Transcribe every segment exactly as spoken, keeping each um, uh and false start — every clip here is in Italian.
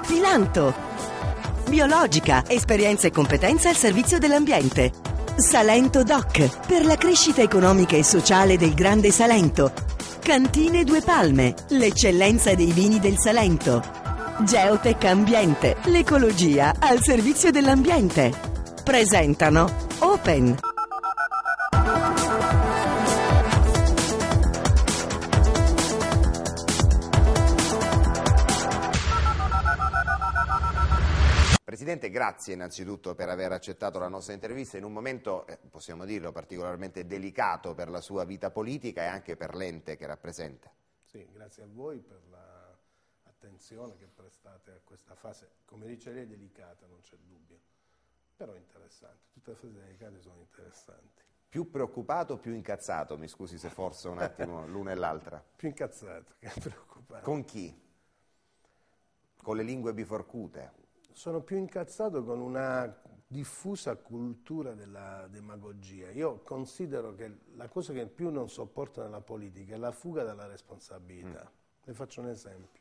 Filanto. Biologica, esperienza e competenza al servizio dell'ambiente. Salento Doc, per la crescita economica e sociale del Grande Salento. Cantine Due Palme, l'eccellenza dei vini del Salento. Geotech Ambiente, l'ecologia al servizio dell'ambiente. Presentano Open. Presidente, grazie innanzitutto per aver accettato la nostra intervista in un momento, eh, possiamo dirlo, particolarmente delicato per la sua vita politica e anche per l'ente che rappresenta. Sì, grazie a voi per l'attenzione che prestate a questa fase. Come dice lei, delicata, non c'è dubbio, però interessante. Tutte le fasi delicate sono interessanti. Più preoccupato o più incazzato? Mi scusi se forzo un attimo l'una e l'altra. Più incazzato che preoccupato. Con chi? Con le lingue biforcute? Sono più incazzato con una diffusa cultura della demagogia. Io considero che la cosa che più non sopporto nella politica è la fuga dalla responsabilità. Mm. Le faccio un esempio.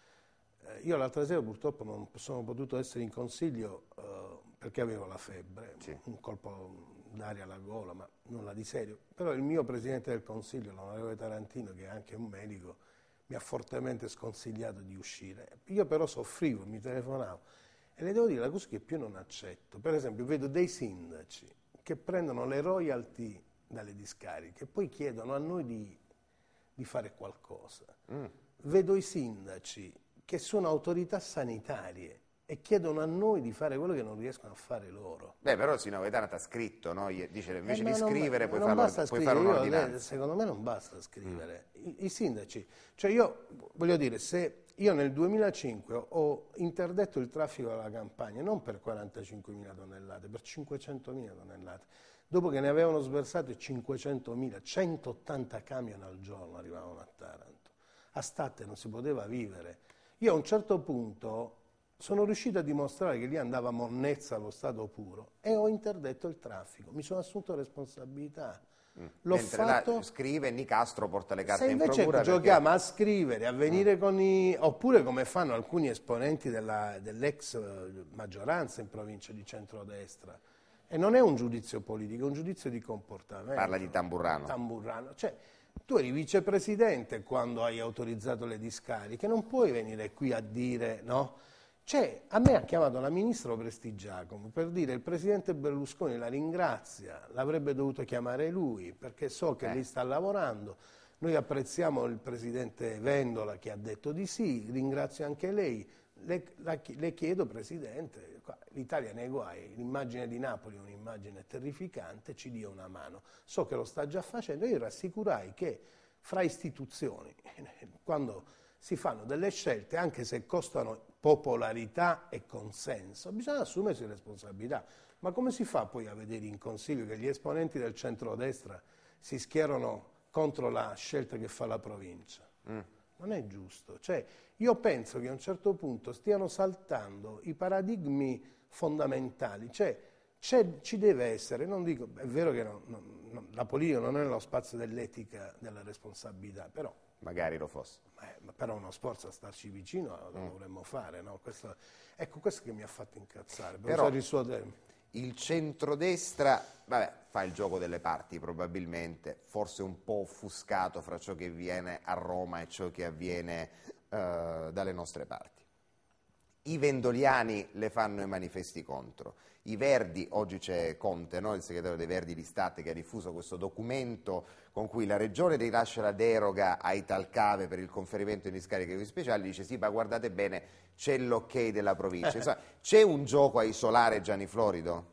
Eh, io l'altra sera purtroppo non sono potuto essere in consiglio eh, perché avevo la febbre, sì. Un colpo d'aria alla gola, ma nulla di serio. Però il mio presidente del consiglio, l'onorevole Tarantino, che è anche un medico, mi ha fortemente sconsigliato di uscire. Io però soffrivo, mi telefonavo. E le devo dire la cosa che più non accetto. Per esempio, vedo dei sindaci che prendono le royalty dalle discariche e poi chiedono a noi di, di fare qualcosa. Mm. Vedo i sindaci che sono autorità sanitarie e chiedono a noi di fare quello che non riescono a fare loro. Beh, però il sindaco Taranto ha scritto, no? Dice invece eh, di scrivere non, puoi, non farlo, puoi fare un'ordinanza. Secondo me non basta scrivere. Mm. I, I sindaci, cioè io voglio dire, se io nel duemilacinque ho interdetto il traffico della Campania non per quarantacinquemila tonnellate, per cinquecentomila tonnellate. Dopo che ne avevano sversate cinquecentomila, centottanta camion al giorno arrivavano a Taranto. A Statte non si poteva vivere. Io a un certo punto sono riuscito a dimostrare che lì andava monnezza allo stato puro e ho interdetto il traffico. Mi sono assunto responsabilità. Mm. L'ho Mentre fatto. La scrive Nicastro porta le carte Se in invece procura giochiamo perché... a scrivere, a venire mm. con i... oppure come fanno alcuni esponenti della, dell'ex maggioranza in provincia di centrodestra. E non è un giudizio politico, è un giudizio di comportamento. Parla di Tamburrano. Tamburrano. Cioè, tu eri vicepresidente quando hai autorizzato le discariche, non puoi venire qui a dire, no? Cioè, a me ha chiamato la ministra Prestigiacomo per dire il presidente Berlusconi la ringrazia, l'avrebbe dovuto chiamare lui perché so che eh. lei sta lavorando, noi apprezziamo il presidente Vendola che ha detto di sì, ringrazio anche lei, le, la, le chiedo presidente, l'Italia nei guai, l'immagine di Napoli è un'immagine terrificante, ci dia una mano, so che lo sta già facendo, io rassicurai che fra istituzioni, quando si fanno delle scelte anche se costano popolarità e consenso, bisogna assumersi responsabilità. Ma come si fa poi a vedere in Consiglio che gli esponenti del centrodestra si schierano contro la scelta che fa la provincia? Mm. Non è giusto. Cioè, io penso che a un certo punto stiano saltando i paradigmi fondamentali. Cioè, ci deve essere, non dico, è vero che non, non, non, la politica non è nello spazio dell'etica, della responsabilità, però... Magari lo fosse. Eh, però uno sforzo a starci vicino lo mm. dovremmo fare, no? Questo, ecco, questo che mi ha fatto incazzare. Per però il, suo il centrodestra, vabbè, fa il gioco delle parti probabilmente, forse un po' offuscato fra ciò che avviene a Roma e ciò che avviene uh, dalle nostre parti. I vendoliani le fanno i manifesti contro. I Verdi, oggi c'è Conte, no? Il segretario dei Verdi di Statte, che ha diffuso questo documento con cui la Regione rilascia la deroga ai Talcave per il conferimento in discariche speciali, dice sì, ma guardate bene, c'è l'ok della provincia. Insomma, c'è un gioco a isolare Gianni Florido?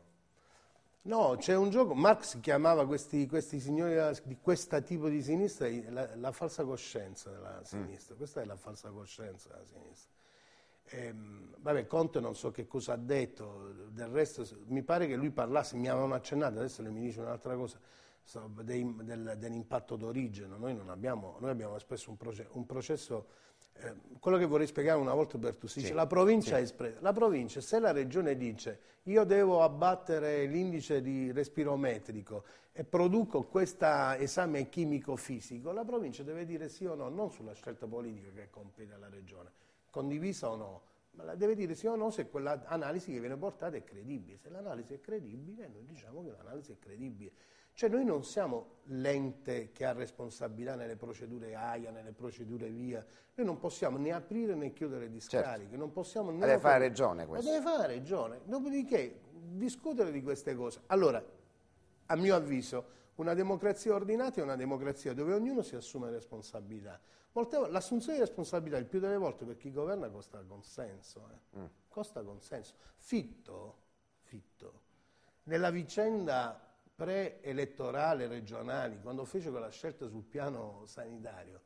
No, c'è un gioco, Marx chiamava questi, questi signori di questo tipo di sinistra la, la falsa coscienza della sinistra, mm. questa è la falsa coscienza della sinistra. Eh, vabbè, Conte non so che cosa ha detto, del resto mi pare che lui parlasse, mi avevano accennato, adesso mi dice un'altra cosa, dei, del, dell'impatto d'origine. Noi non abbiamo, noi abbiamo espresso un, proce, un processo, eh, quello che vorrei spiegare una volta per tutti, sì, la provincia sì. espressa, la provincia, se la regione dice io devo abbattere l'indice di respirometrico e produco questo esame chimico-fisico, la provincia deve dire sì o no, non sulla scelta politica che compete alla regione, condivisa o no, ma la deve dire sì o no se quell'analisi che viene portata è credibile. Se l'analisi è credibile, noi diciamo che l'analisi è credibile. Cioè noi non siamo l'ente che ha responsabilità nelle procedure A I A, nelle procedure VIA, noi non possiamo né aprire né chiudere discariche, certo. non possiamo né... Deve fare Regione questo. Lo deve fare Regione, dopodiché discutere di queste cose. Allora, a mio avviso, una democrazia ordinata è una democrazia dove ognuno si assume responsabilità. Molte volte, l'assunzione di responsabilità il più delle volte per chi governa costa consenso. Eh. Mm. Costa consenso. Fitto, Fitto, nella vicenda pre-elettorale regionali, quando fece quella scelta sul piano sanitario,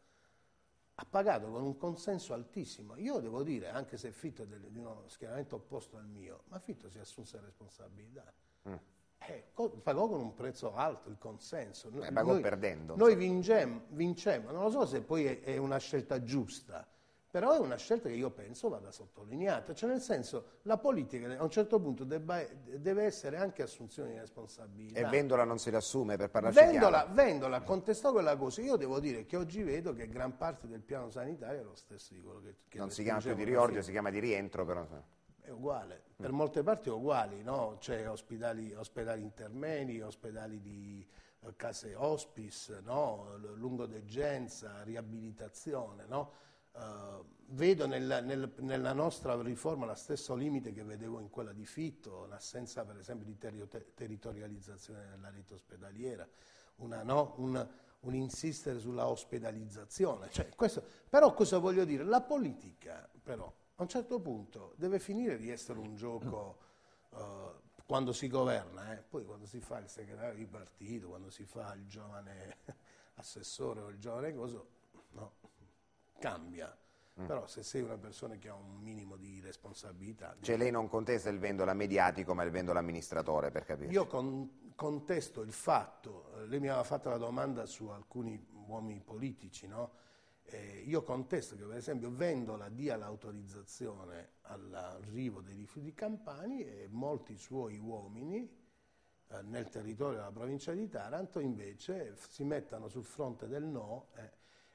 ha pagato con un consenso altissimo. Io devo dire, anche se Fitto è di uno schieramento opposto al mio, ma Fitto si assunse responsabilità. Mm. Eh, pagò con un prezzo alto il consenso. Eh, pagò noi, perdendo. Noi vincemmo, vincemmo, non lo so se poi è, è una scelta giusta, però è una scelta che io penso vada sottolineata. Cioè nel senso, la politica a un certo punto debba, deve essere anche assunzione di responsabilità. E Vendola non se le assume, per parlarci Vendola, Vendola contestò quella cosa. Io devo dire che oggi vedo che gran parte del piano sanitario è lo stesso di quello che, che non si chiama più di riordino, si chiama di rientro, però... È uguale, per mm. molte parti è uguali, no? C'è ospedali, ospedali intermedi, ospedali di eh, case hospice, no? Lungodegenza, riabilitazione, no? Uh, vedo nel, nel, nella nostra riforma lo stesso limite che vedevo in quella di Fitto, l'assenza per esempio di ter territorializzazione della rete ospedaliera, una, no? un, un insistere sulla ospedalizzazione. Cioè, questo, però cosa voglio dire? La politica però a un certo punto deve finire di essere un gioco uh, quando si governa, eh? Poi quando si fa il segretario di partito, quando si fa il giovane assessore o il giovane coso, no, cambia. Mm. Però se sei una persona che ha un minimo di responsabilità... Cioè lei non contesta il Vendola mediatico ma il Vendola amministratore, per capire? Io con, contesto il fatto, lei mi aveva fatto la domanda su alcuni uomini politici, no? Eh, io contesto che per esempio Vendola dia l'autorizzazione all'arrivo dei rifiuti campani e molti suoi uomini eh, nel territorio della provincia di Taranto invece si mettano sul fronte del no eh,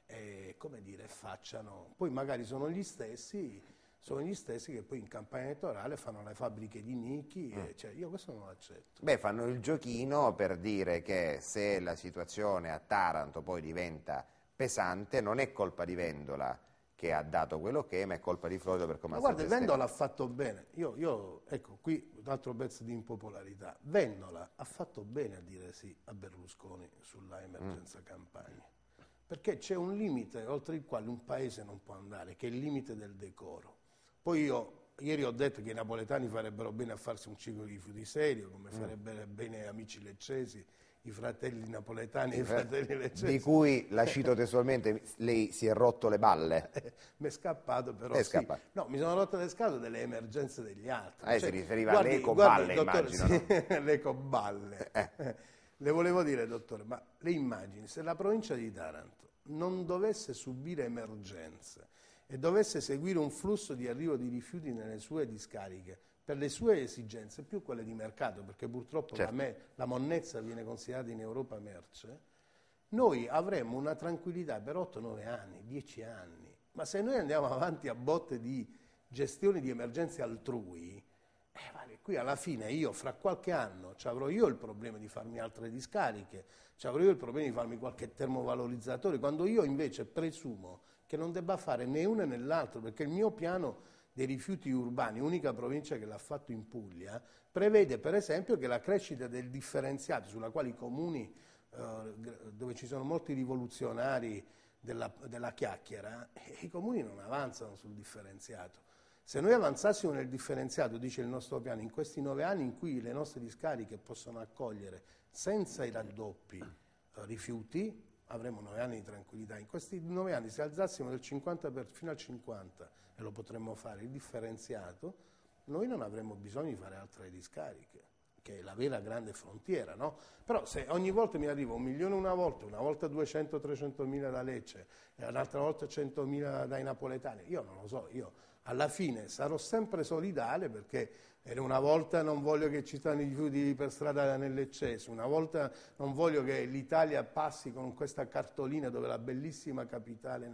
e come dire facciano, poi magari sono gli stessi sono gli stessi che poi in campagna elettorale fanno le fabbriche di Nichi, mm. e, cioè, io questo non lo accetto. Beh, fanno il giochino per dire che se la situazione a Taranto poi diventa pesante, non è colpa di Vendola che ha dato quello che è, ma è colpa di Florido per come ha fatto. Guarda, Vendola ha fatto bene. Io, io, ecco, qui un altro pezzo di impopolarità. Vendola ha fatto bene a dire sì a Berlusconi sulla emergenza mm. campagna. Perché c'è un limite oltre il quale un paese non può andare, che è il limite del decoro. Poi io, ieri ho detto che i napoletani farebbero bene a farsi un ciclo di rifiuti serio, come mm. farebbero bene amici leccesi, i fratelli napoletani e i fratelli leccesi. Di cui, la cito testualmente, lei si è rotto le balle. Mi è scappato però, è sì. Scappato. No, mi sono rotto le scatole delle emergenze degli altri. Eh, cioè, si riferiva alle ecoballe, immagino. Sì, no? Le ecoballe. Eh. Le volevo dire, dottore, ma le immagini, se la provincia di Taranto non dovesse subire emergenze e dovesse seguire un flusso di arrivo di rifiuti nelle sue discariche, per le sue esigenze, più quelle di mercato, perché purtroppo certo. la, me, la monnezza viene considerata in Europa merce, noi avremmo una tranquillità per otto nove anni, dieci anni. Ma se noi andiamo avanti a botte di gestione di emergenze altrui, eh, vale, qui alla fine io fra qualche anno ci avrò io il problema di farmi altre discariche, ci avrò io il problema di farmi qualche termovalorizzatore, quando io invece presumo che non debba fare né uno né l'altro, perché il mio piano dei rifiuti urbani, unica provincia che l'ha fatto in Puglia, prevede per esempio che la crescita del differenziato, sulla quale i comuni, eh, dove ci sono molti rivoluzionari della, della chiacchiera, eh, i comuni non avanzano sul differenziato. Se noi avanzassimo nel differenziato, dice il nostro piano, in questi nove anni in cui le nostre discariche possono accogliere senza i raddoppi eh, rifiuti, avremo nove anni di tranquillità. In questi nove anni, se alzassimo del cinquanta per, fino al cinquanta, e lo potremmo fare, il differenziato, noi non avremmo bisogno di fare altre discariche, che è la vera grande frontiera, no? Però se ogni volta mi arriva un milione una volta, una volta duecento trecento mila da Lecce, e un'altra volta centomila dai napoletani, io non lo so, io alla fine sarò sempre solidale perché una volta non voglio che ci stanno i rifiuti per strada nell'eccesso, una volta non voglio che l'Italia passi con questa cartolina dove la bellissima capitale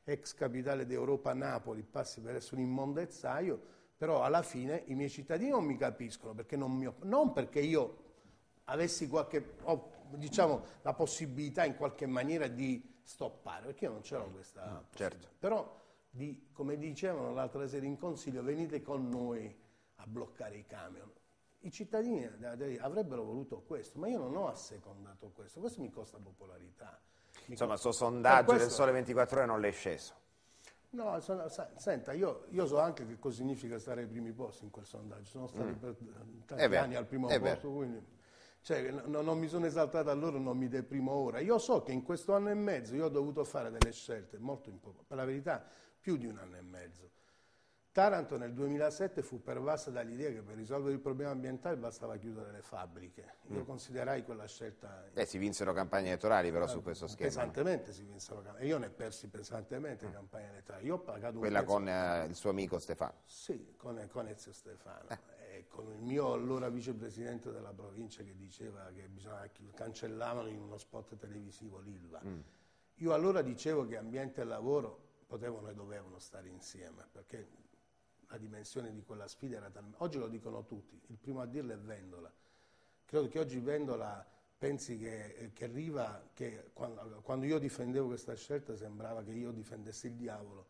ex capitale d'Europa Napoli passi per essere un immondezzaio, però alla fine i miei cittadini non mi capiscono, perché non, mi, non perché io avessi qualche, oh, diciamo, la possibilità in qualche maniera di stoppare, perché io non ce l'ho questa mm, possibilità, certo. però di, come dicevano l'altra sera in consiglio, venite con noi a bloccare i camion. I cittadini avrebbero voluto questo, ma io non ho assecondato questo, questo mi costa popolarità. Mi Insomma, costa... questo sondaggio questo... del Sole ventiquattro Ore non l'è sceso. No, sono, senta, io, io so anche che cosa significa stare ai primi posti in quel sondaggio, sono stato mm. per tanti vero, anni al primo posto, quindi cioè, no, non mi sono esaltato allora, non mi deprimo ora. Io so che in questo anno e mezzo io ho dovuto fare delle scelte molto importanti, per la verità più di un anno e mezzo. Taranto nel duemilasette fu pervasa dall'idea che per risolvere il problema ambientale bastava chiudere le fabbriche. Io mm. considerai quella scelta... Eh, si vinsero campagne elettorali però eh, su questo schema. Pesantemente si vinsero campagne, e io ne persi pesantemente mm. campagne elettorali. Io ho pagato Quella un prezzo... con eh, il suo amico Stefano? Sì, con, con Ezio Stefano. Eh. E con il mio allora vicepresidente della provincia che diceva che bisogna cancellavano in uno spot televisivo l'Ilva. Mm. Io allora dicevo che ambiente e lavoro potevano e dovevano stare insieme, perché... la dimensione di quella sfida era talmente... Oggi lo dicono tutti, il primo a dirlo è Vendola. Credo che oggi Vendola pensi che, che arriva, che quando, quando io difendevo questa scelta sembrava che io difendessi il diavolo.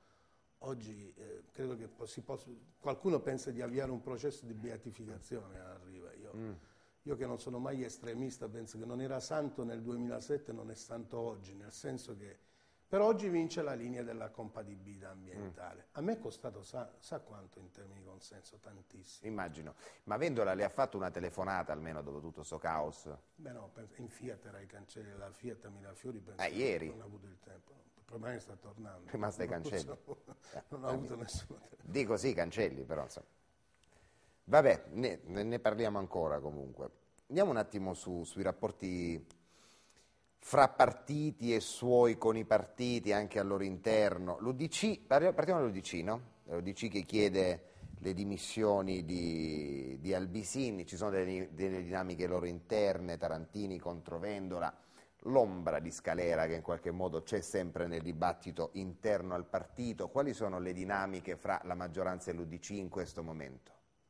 Oggi eh, credo che si possa, qualcuno pensa di avviare un processo di beatificazione arriva. Io, mm. io che non sono mai estremista penso che non era santo nel duemilasette, non è santo oggi, nel senso che per oggi vince la linea della compatibilità ambientale. Mm. A me è costato, sa, sa quanto in termini di consenso? Tantissimo. Immagino. Ma Vendola le ha fatto una telefonata almeno dopo tutto questo caos? Beh no, penso, in Fiat era ai cancelli della Fiat a Mirafiori, penso ah, ieri? non ho avuto il tempo. Il problema è che sta tornando. Rimasta ai cancelli? Non, non ho avuto nessuna telefonata. Dico sì, cancelli, però insomma. Vabbè, ne, ne parliamo ancora comunque. Andiamo un attimo su, sui rapporti fra partiti e suoi con i partiti anche al loro interno. L'U D C, partiamo dall'U D C, no? L'U D C che chiede le dimissioni di, di Albisini, ci sono delle, delle dinamiche loro interne, Tarantini contro Vendola, l'ombra di Scalera che in qualche modo c'è sempre nel dibattito interno al partito. Quali sono le dinamiche fra la maggioranza e l'U D C in questo momento?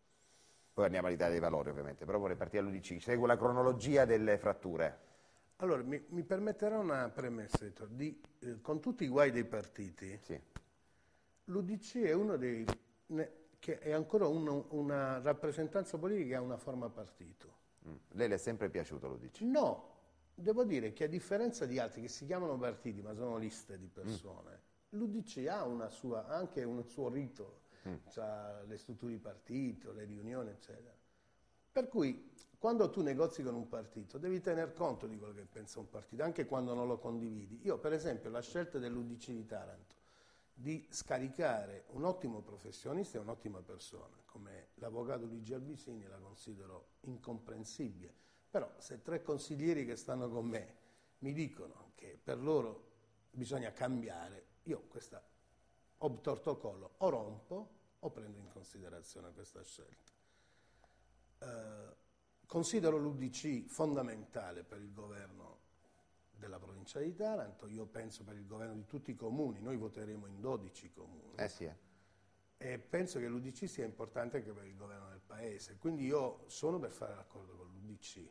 Poi andiamo all'Italia dei Valori ovviamente, però vorrei partire dall'U D C. Segue la cronologia delle fratture. Allora, mi, mi permetterà una premessa, di, eh, con tutti i guai dei partiti, sì. l'U D C è uno dei, ne, che è ancora uno, una rappresentanza politica che ha una forma partito. Mm. Lei le è sempre piaciuto l'U D C? No, devo dire che a differenza di altri che si chiamano partiti ma sono liste di persone, mm. l'U D C ha una sua, anche un suo rito, mm. ha le strutture di partito, le riunioni, eccetera. Per cui quando tu negozi con un partito devi tener conto di quello che pensa un partito, anche quando non lo condividi. Io per esempio la scelta dell'U D C di Taranto di scaricare un ottimo professionista e un'ottima persona, come l'avvocato Luigi Albisini, la considero incomprensibile. Però se tre consiglieri che stanno con me mi dicono che per loro bisogna cambiare, io questa ob torto collo o rompo o prendo in considerazione questa scelta. Uh, Considero l'U D C fondamentale per il governo della provincia di Taranto, io penso per il governo di tutti i comuni, noi voteremo in dodici comuni. Eh sì, eh. E penso che l'U D C sia importante anche per il governo del paese, quindi io sono per fare l'accordo con l'U D C,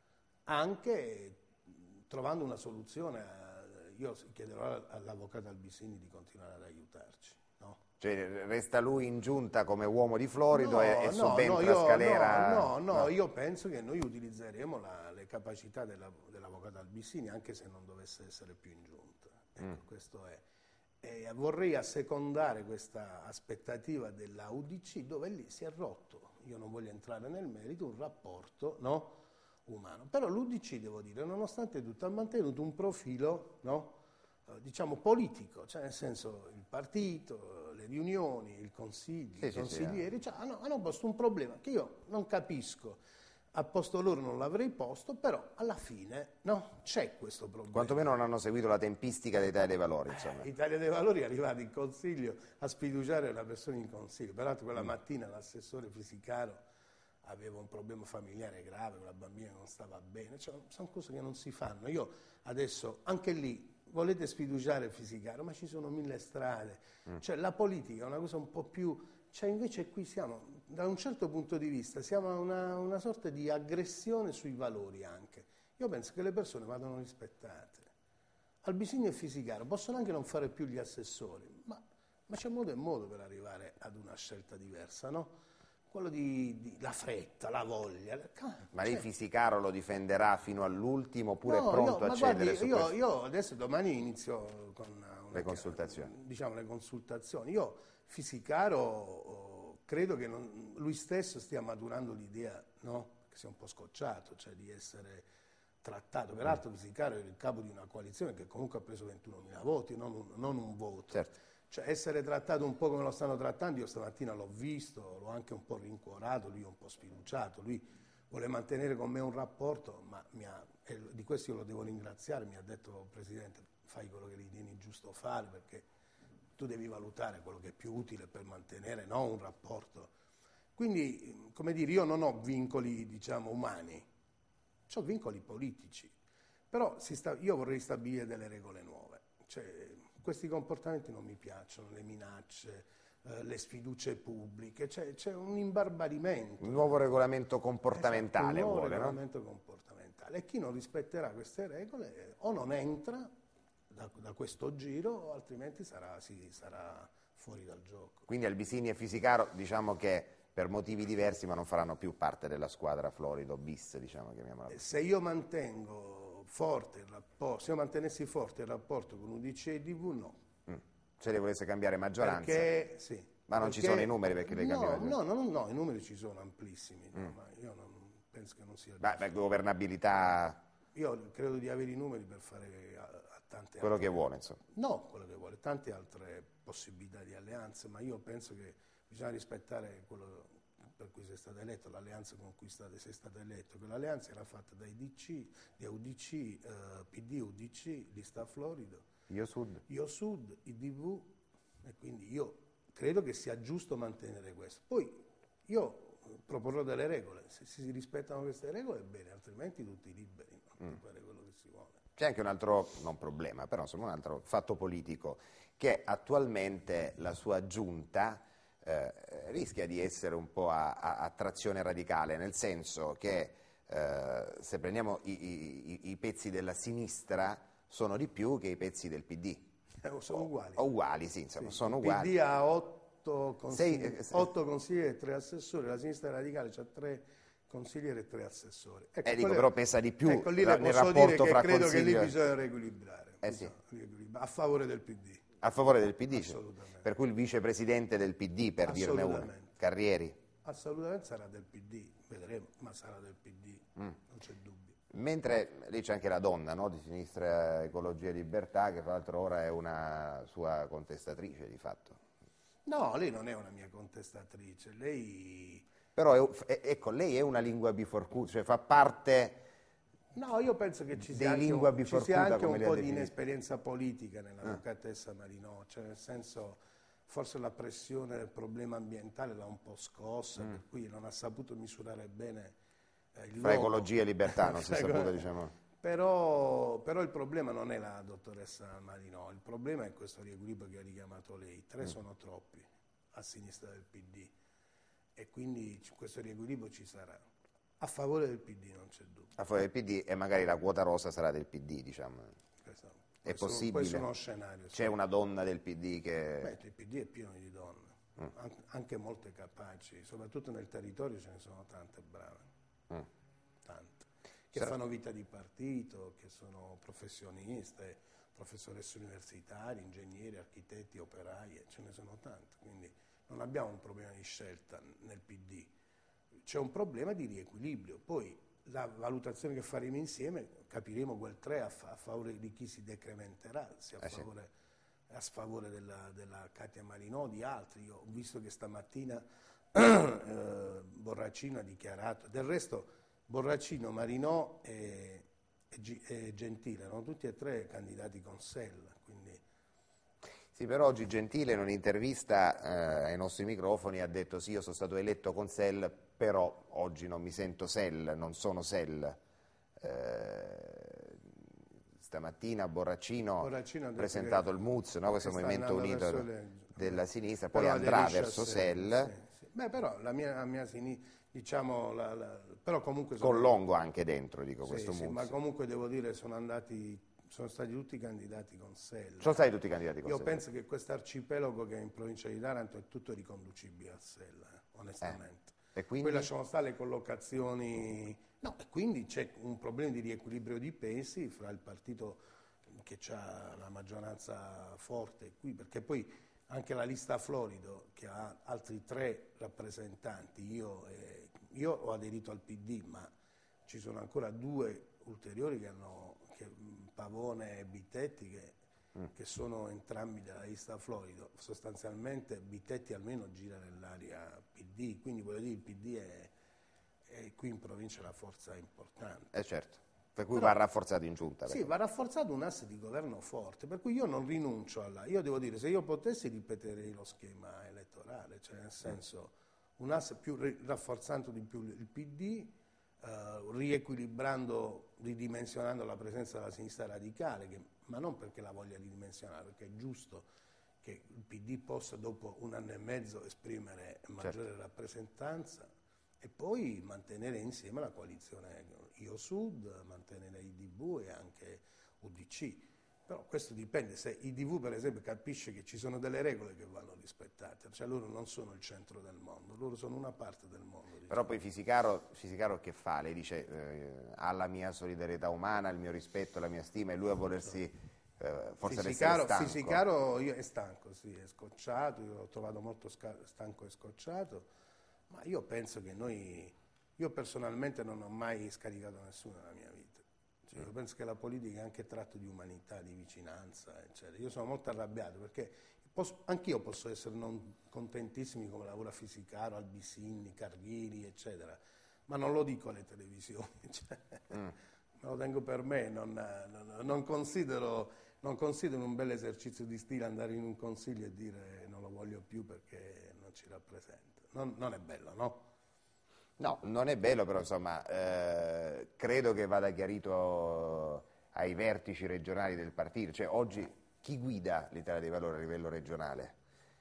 anche trovando una soluzione, a, io chiederò all'avvocato Albisini di continuare ad aiutarci. No? Cioè resta lui in giunta come uomo di Florido no, e, e no, subentra no, io, Scalera? No, no, no, no, io penso che noi utilizzeremo la, le capacità della, dell'avvocato Albisini anche se non dovesse essere più in giunta. Ecco, mm. questo è. E vorrei assecondare questa aspettativa della U D C dove lì si è rotto, io non voglio entrare nel merito, un rapporto no, umano. Però l'U D C, devo dire, nonostante tutto, ha mantenuto un profilo no, eh, diciamo politico, cioè nel senso il partito, le riunioni, il consiglio, sì, i consiglieri, sì, sì. Cioè, hanno, hanno posto un problema che io non capisco. A posto loro non l'avrei posto, però alla fine no, c'è questo problema. Quantomeno non hanno seguito la tempistica dell'Italia dei Valori. Insomma. Eh, Italia dei Valori è arrivato in consiglio a sfiduciare una persona in consiglio. Peraltro quella mm. mattina l'assessore Fisicaro aveva un problema familiare grave, una bambina non stava bene. Cioè, sono cose che non si fanno. Io adesso, anche lì, volete sfiduciare Fisicaro, ma ci sono mille strade. Mm. Cioè la politica è una cosa un po' più... Cioè invece qui siamo, da un certo punto di vista, siamo a una, una sorta di aggressione sui valori anche. Io penso che le persone vadano rispettate. Albisini e Fisicaro possono anche non fare più gli assessori, ma, ma c'è modo e modo per arrivare ad una scelta diversa, no? Quello di, di la fretta, la voglia. Ma lei Fisicaro lo difenderà fino all'ultimo oppure no, è pronto io, a ma cedere guardi, su io, questo? io adesso domani inizio con una, le consultazioni. Diciamo le consultazioni. Io Fisicaro oh, credo che non, lui stesso stia maturando l'idea, no? Che sia un po' scocciato, cioè di essere trattato. Peraltro mm. Fisicaro è il capo di una coalizione che comunque ha preso ventunomila voti, non un, non un voto. Certo. Cioè essere trattato un po' come lo stanno trattando, io stamattina l'ho visto, l'ho anche un po' rincuorato, lui è un po' sfiduciato, lui vuole mantenere con me un rapporto, ma mi ha, e di questo io lo devo ringraziare, mi ha detto Presidente fai quello che ritieni giusto fare perché tu devi valutare quello che è più utile per mantenere no, un rapporto. Quindi, come dire, io non ho vincoli diciamo umani, ho vincoli politici, però si sta, io vorrei stabilire delle regole nuove. Cioè, questi comportamenti non mi piacciono, le minacce, eh, le sfiducie pubbliche, cioè, c'è un imbarbarimento. Un nuovo regolamento comportamentale esatto, un nuovo vuole, regolamento no? comportamentale. E chi non rispetterà queste regole o non entra da, da questo giro o altrimenti sarà, si, sarà fuori dal gioco. Quindi Albisini e Fisicaro diciamo che per motivi diversi ma non faranno più parte della squadra Florido bis, diciamo, chiamiamola così. Se io mantengo forte il rapporto, se io mantenessi forte il rapporto con U D C e I D V, no. Mm. Se le volesse cambiare maggioranza? Perché, sì. Ma non perché, ci sono i numeri perché le no, cambiano? No, no, no, i numeri ci sono amplissimi, no, mm. ma io non penso che non sia... Beh, beh, governabilità... Io credo di avere i numeri per fare a, a tante quello altre... che vuole, insomma. No, quello che vuole, tante altre possibilità di alleanze, ma io penso che bisogna rispettare quello per cui sei stato eletto, l'alleanza con cui state, sei stato eletto. Quell'alleanza era fatta dai D C, di U D C, eh, P D, U D C, Lista Florido, Io Sud. Io Sud, I D V, e quindi io credo che sia giusto mantenere questo. Poi io proporrò delle regole, se si rispettano queste regole bene, altrimenti tutti liberi, no? Mm. Fare quello che si vuole. C'è anche un altro, non problema, però insomma un altro fatto politico, che attualmente la sua giunta eh, rischia di essere un po' a, a, a trazione radicale, nel senso che eh, se prendiamo i, i, i pezzi della sinistra sono di più che i pezzi del P D. Eh, sono uguali. O, uguali, sì, insomma, sì, sono il uguali. P D ha otto consiglieri, Sei, eh, otto consiglieri e tre assessori, la sinistra radicale ha tre consiglieri e tre assessori. Ecco, eh, dico, quelle, però pesa di più ecco, lì la, le nel posso rapporto dire che fra credo consiglio... che lì bisogna riequilibrare, eh, bisogna sì. riequilibrare, a favore del P D. A favore del P D, Assolutamente. Per cui il vicepresidente del P D, per dirne uno, Carrieri. Assolutamente sarà del P D, vedremo, ma sarà del P D, mm. non c'è dubbio. Mentre lì c'è anche la donna, no, di Sinistra Ecologia e Libertà, che fra l'altro ora è una sua contestatrice di fatto. No, lei non è una mia contestatrice, lei... Però è, ecco, lei è una lingua biforcuta, cioè fa parte... No, io penso che ci sia dei anche lingua un, ci sia anche un po' di inesperienza politica nell'avvocatessa Marinò, cioè nel senso forse la pressione del problema ambientale l'ha un po' scossa, mm. per cui non ha saputo misurare bene eh, il Fra logo. Ecologia e Libertà non si è saputo, diciamo... Però, però il problema non è la dottoressa Marinò, il problema è questo riequilibrio che ha richiamato lei, tre mm. sono troppi a sinistra del P D e quindi questo riequilibrio ci sarà. A favore del P D non c'è dubbio. A favore del P D e magari la quota rosa sarà del P D, diciamo. Questo, è questo, possibile? Questo è uno scenario. C'è una donna del P D che... Beh, il P D è pieno di donne, mm. An- anche molte capaci, soprattutto nel territorio ce ne sono tante brave, mm. tante, che Sarà... fanno vita di partito, che sono professioniste, professoresse universitarie, ingegneri, architetti, operai, ce ne sono tante, quindi non abbiamo un problema di scelta nel P D. C'è un problema di riequilibrio, poi la valutazione che faremo insieme capiremo quel tre a, fa- a favore di chi si decrementerà, sia a, eh favore, sì. a sfavore della, della Katia Marinò, di altri. Io ho visto che stamattina eh, Borracino ha dichiarato, del resto Borracino, Marinò e, e, G- e Gentile erano tutti e tre candidati con S E L, quindi... Sì, però oggi Gentile in un'intervista eh, ai nostri microfoni ha detto sì, io sono stato eletto con S E L, però oggi non mi sento S E L, non sono S E L. Eh, stamattina Borracino, Borracino ha presentato il M U Z, no? Questo Movimento Unito le... della Sinistra, poi però andrà verso Sell. Sì, sì. Beh, però la mia, la mia sinistra, diciamo, la, la, però comunque... Con Longo anche dentro, dico, sì, questo sì, M U Z. ma comunque devo dire sono andati... sono stati tutti candidati con Sell. Sono stati tutti candidati con Io Sell. penso che questo arcipelago che è in provincia di Taranto è tutto riconducibile a Sell, eh, onestamente. Eh. E quindi? Poi lasciamo stare le collocazioni... No, e quindi c'è un problema di riequilibrio di pesi fra il partito che ha la maggioranza forte qui, perché poi anche la lista Florido, che ha altri tre rappresentanti, io, eh, io ho aderito al P D, ma ci sono ancora due ulteriori che hanno... Pavone e Bittetti che, mm. che sono entrambi della lista Florido. Sostanzialmente Bittetti almeno gira nell'area P D, quindi voglio dire il P D è, è qui in provincia la forza importante. Eh certo, per cui Però, va rafforzato in giunta. Sì, va rafforzato un asse di governo forte, per cui io non rinuncio alla... Io devo dire, se io potessi ripeterei lo schema elettorale, cioè nel senso mm. un asse più rafforzando di più il P D, Uh, riequilibrando, ridimensionando la presenza della sinistra radicale, che, ma non perché la voglia ridimensionare, perché è giusto che il P D possa dopo un anno e mezzo esprimere maggiore certo. rappresentanza e poi mantenere insieme la coalizione Io Sud, mantenere I D V e anche U D C. Però questo dipende, se I D V per esempio capisce che ci sono delle regole che vanno rispettate, cioè loro non sono il centro del mondo, loro sono una parte del mondo. Diciamo. Però poi Fisicaro, Fisicaro che fa? Lei dice eh, ha la mia solidarietà umana, il mio rispetto, la mia stima e lui a volersi eh, forse Fisicaro, stanco. Fisicaro io è stanco, sì, è scocciato, io l'ho trovato molto stanco e scocciato, ma io penso che noi, io personalmente non ho mai scaricato nessuno nella mia vita. Cioè, io penso che la politica è anche tratto di umanità, di vicinanza, eccetera. Io sono molto arrabbiato perché posso, anch'io posso essere non contentissimi come lavora Fisicaro, Albisinni, Carghiri, eccetera, ma non lo dico alle televisioni, cioè, mm. me lo tengo per me, non, non, non, considero, non considero un bel esercizio di stile andare in un consiglio e dire non lo voglio più perché non ci rappresenta. Non, non è bello, no? No, non è bello, però insomma, eh, credo che vada chiarito ai vertici regionali del partito. Cioè, oggi chi guida l'Italia dei Valori a livello regionale?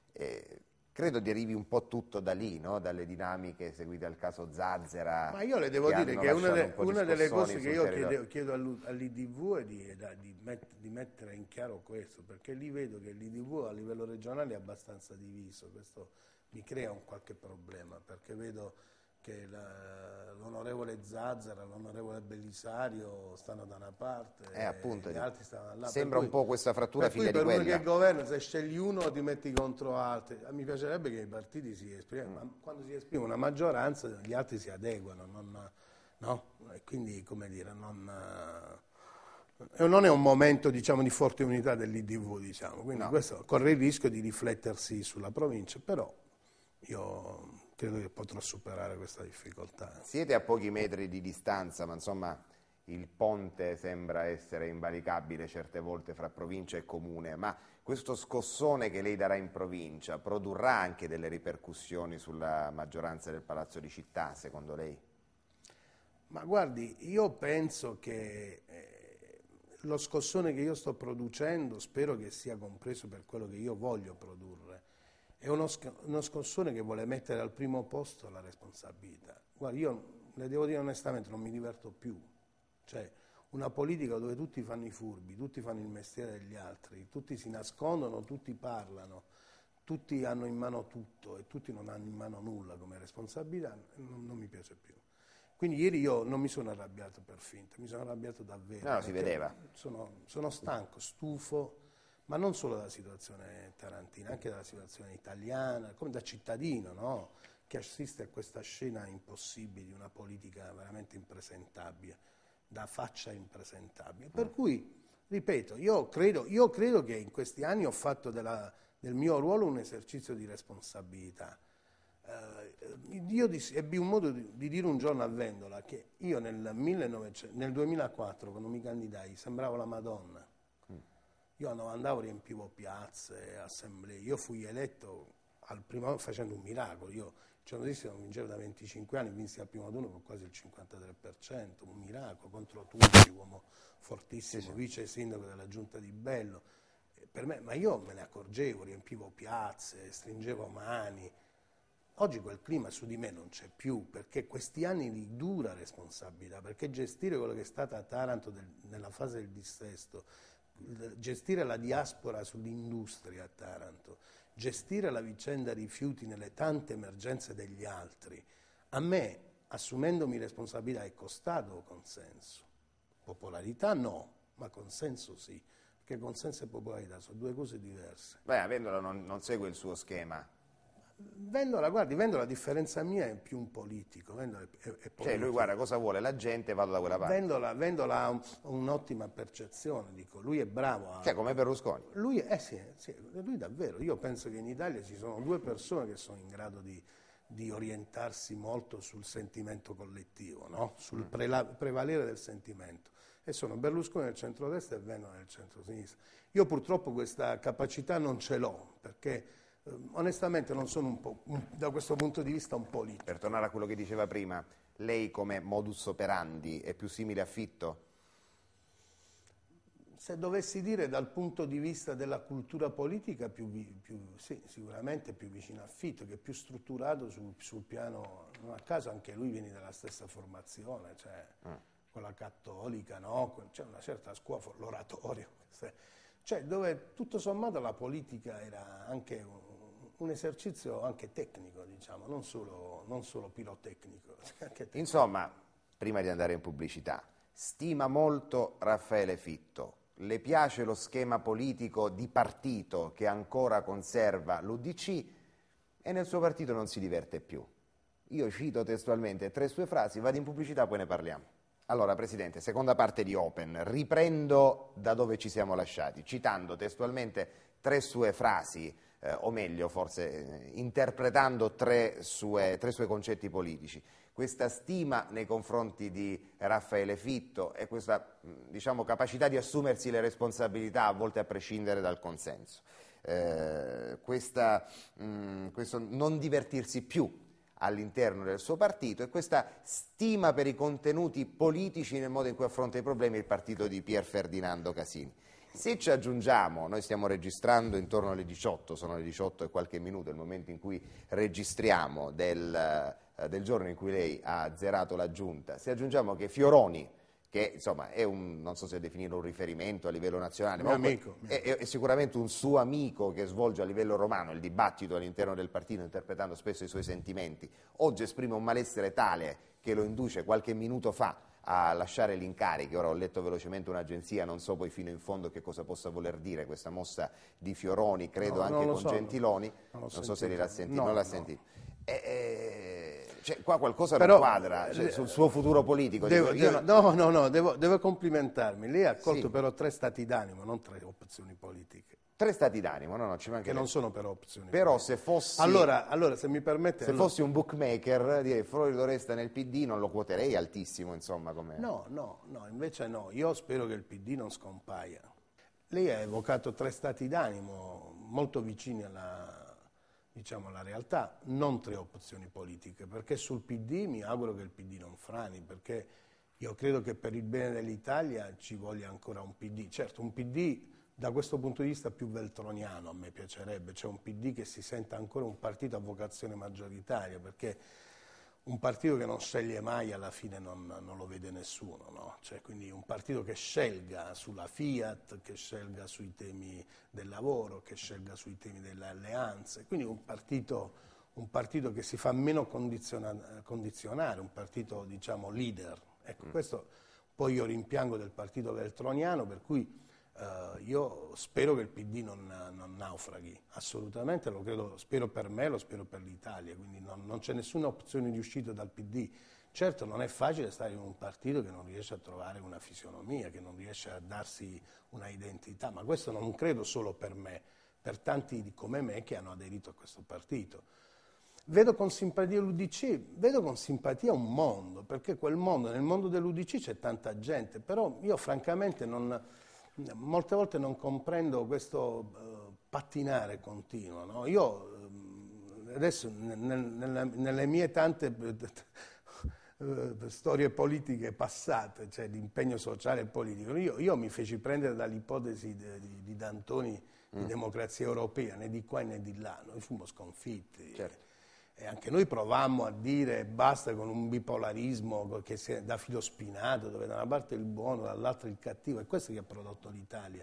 Eh, credo derivi un po' tutto da lì, no? Dalle dinamiche seguite al caso Zazzera. Ma io le devo che dire che una, de, un una di delle cose che io chiedo, chiedo all'I D V è di, di, met, di mettere in chiaro questo, perché lì vedo che l'I D V a livello regionale è abbastanza diviso, questo mi crea un qualche problema, perché vedo che l'onorevole Zazzara, l'onorevole Bellisario stanno da una parte eh, appunto, e gli altri stanno dall'altra. Sembra cui, un po' questa frattura figlia di quella. Per uno che governa, se scegli uno ti metti contro altri. Mi piacerebbe che i partiti si esprimano, mm. ma quando si esprime una maggioranza gli altri si adeguano, non, no? E quindi, come dire, non, non è un momento, diciamo, di forte unità dell'I D V, diciamo. Quindi no. Questo corre il rischio di riflettersi sulla provincia, però io credo che potrò superare questa difficoltà. Siete a pochi metri di distanza, ma insomma il ponte sembra essere invalicabile certe volte fra provincia e comune, ma questo scossone che lei darà in provincia produrrà anche delle ripercussioni sulla maggioranza del Palazzo di Città, secondo lei? Ma guardi, io penso che eh, lo scossone che io sto producendo, spero che sia compreso per quello che io voglio produrre. È uno, uno scossone che vuole mettere al primo posto la responsabilità. Guarda, io le devo dire onestamente, non mi diverto più. Cioè, una politica dove tutti fanno i furbi, tutti fanno il mestiere degli altri, tutti si nascondono, tutti parlano, tutti hanno in mano tutto e tutti non hanno in mano nulla come responsabilità, non, non mi piace più. Quindi ieri io non mi sono arrabbiato per finta, mi sono arrabbiato davvero. No, si vedeva. Sono, sono stanco, stufo. Ma non solo dalla situazione tarantina, anche dalla situazione italiana, come da cittadino, no? Che assiste a questa scena impossibile di una politica veramente impresentabile, da faccia impresentabile. Per cui, ripeto, io credo, io credo che in questi anni ho fatto della, del mio ruolo un esercizio di responsabilità. Eh, io dis, ebbi un modo di, di dire un giorno a Vendola che io nel, millenovecento, nel duemilaquattro, quando mi candidai, sembravo la Madonna. Io andavo, riempivo piazze, assemblee, io fui eletto al primo facendo un miracolo, io centrodestra non vinceva da venticinque anni, vinse al primo turno con quasi il cinquantatré per cento, un miracolo, contro tutti, uomo fortissimo, sì, sì. Vice sindaco della giunta di Bello. Per me, ma io me ne accorgevo, riempivo piazze, stringevo mani. Oggi quel clima su di me non c'è più, perché questi anni di dura responsabilità, perché gestire quello che è stata a Taranto del, nella fase del dissesto, gestire la diaspora sull'industria a Taranto, gestire la vicenda rifiuti nelle tante emergenze degli altri, a me, assumendomi responsabilità, è costato consenso. Popolarità no, ma consenso sì. Che consenso e popolarità sono due cose diverse. Beh, Vendola non, non segue il suo schema. Vendola, guardi, Vendola, la differenza mia è più un politico. Vendola è, è, è politico. Cioè lui guarda cosa vuole la gente, vado da quella parte. Vendola, Vendola ha un, un'ottima percezione, dico, lui è bravo. A, cioè come Berlusconi. Lui, eh sì, sì, lui davvero, io penso che in Italia ci sono due persone che sono in grado di, di orientarsi molto sul sentimento collettivo, no? Sul mm. prela, prevalere del sentimento. E sono Berlusconi nel centrodestra e Vendola nel centrosinistra. Io purtroppo questa capacità non ce l'ho, perché eh, onestamente non sono un po', un, da questo punto di vista un politico. Per tornare a quello che diceva prima, lei come modus operandi è più simile a Fitto? Se dovessi dire dal punto di vista della cultura politica, più, più, sì, sicuramente più vicino a Fitto, che è più strutturato sul, sul piano, non a caso anche lui viene dalla stessa formazione, cioè... Mm. Con la cattolica, no? C'è una certa scuola, l'oratorio, cioè dove tutto sommato la politica era anche un, un esercizio anche tecnico, diciamo, non solo, non solo pirotecnico. Anche tecnico. Insomma, prima di andare in pubblicità, stima molto Raffaele Fitto, le piace lo schema politico di partito che ancora conserva l'U D C e nel suo partito non si diverte più. Io cito testualmente tre sue frasi, vado in pubblicità, poi ne parliamo. Allora, Presidente, seconda parte di Open, riprendo da dove ci siamo lasciati, citando testualmente tre sue frasi, eh, o meglio, forse eh, interpretando tre sue, tre suoi concetti politici. Questa stima nei confronti di Raffaele Fitto e questa, diciamo, capacità di assumersi le responsabilità, a volte a prescindere dal consenso. Eh, questa, mh, questo non divertirsi più all'interno del suo partito e questa stima per i contenuti politici nel modo in cui affronta i problemi il partito di Pier Ferdinando Casini. Se ci aggiungiamo, noi stiamo registrando intorno alle diciotto, sono le diciotto e qualche minuto, il momento in cui registriamo del, eh, del giorno in cui lei ha azzerato la giunta, se aggiungiamo che Fioroni, che insomma è un, non so se definirlo un riferimento a livello nazionale, ma amico, è, è, è sicuramente un suo amico che svolge a livello romano il dibattito all'interno del partito interpretando spesso i suoi sentimenti, oggi esprime un malessere tale che lo induce qualche minuto fa a lasciare l'incarico. Ora ho letto velocemente un'agenzia, non so poi fino in fondo che cosa possa voler dire questa mossa di Fioroni, credo no, anche con so, Gentiloni, non, non so se l'ha sentito, no, non l'ha no. sentito. E, e, cioè, qua qualcosa Però, non quadra cioè, sul suo futuro politico. Devo, dico, devo, no, no, no, devo, devo complimentarmi. Lei ha accolto sì. però tre stati d'animo, non tre opzioni politiche. Tre stati d'animo, no, no, ci manca. Che non sono però opzioni. Però politiche. se fossi allora, allora, se mi permette, se allora... fossi un bookmaker, direi Florido resta nel P D, non lo quoterei altissimo, insomma, come. No, no, no, invece no. Io spero che il P D non scompaia. Lei ha evocato tre stati d'animo molto vicini alla, diciamo, alla realtà, non tre opzioni politiche, perché sul P D mi auguro che il P D non frani, perché io credo che per il bene dell'Italia ci voglia ancora un P D. Certo, un P D da questo punto di vista più veltroniano a me piacerebbe, cioè un P D che si senta ancora un partito a vocazione maggioritaria, perché un partito che non sceglie mai alla fine non, non lo vede nessuno, no? Cioè, quindi un partito che scelga sulla Fiat, che scelga sui temi del lavoro, che scelga sui temi delle alleanze, quindi un partito, un partito che si fa meno condiziona, condizionare, un partito, diciamo, leader. Ecco, mm. questo poi io rimpiango del partito veltroniano, per cui Uh, io spero che il P D non, non naufraghi, assolutamente, lo credo, spero per me, lo spero per l'Italia, quindi non, non c'è nessuna opzione di uscita dal P D. Certo non è facile stare in un partito che non riesce a trovare una fisionomia, che non riesce a darsi una identità, ma questo non credo solo per me, per tanti come me che hanno aderito a questo partito. Vedo con simpatia l'U D C, vedo con simpatia un mondo, perché quel mondo, nel mondo dell'U D C c'è tanta gente, però io francamente non... molte volte non comprendo questo uh, pattinare continuo, no? Io uh, adesso nel, nella, nelle mie tante storie politiche passate, cioè di impegno sociale e politico, io, io mi feci prendere dall'ipotesi di, di, di D'Antoni di mm. democrazia europea, né di qua né di là, noi fummo sconfitti. Certo. E anche noi provammo a dire basta con un bipolarismo che sia da filo spinato, dove da una parte il buono, dall'altra il cattivo, è questo che ha prodotto l'Italia.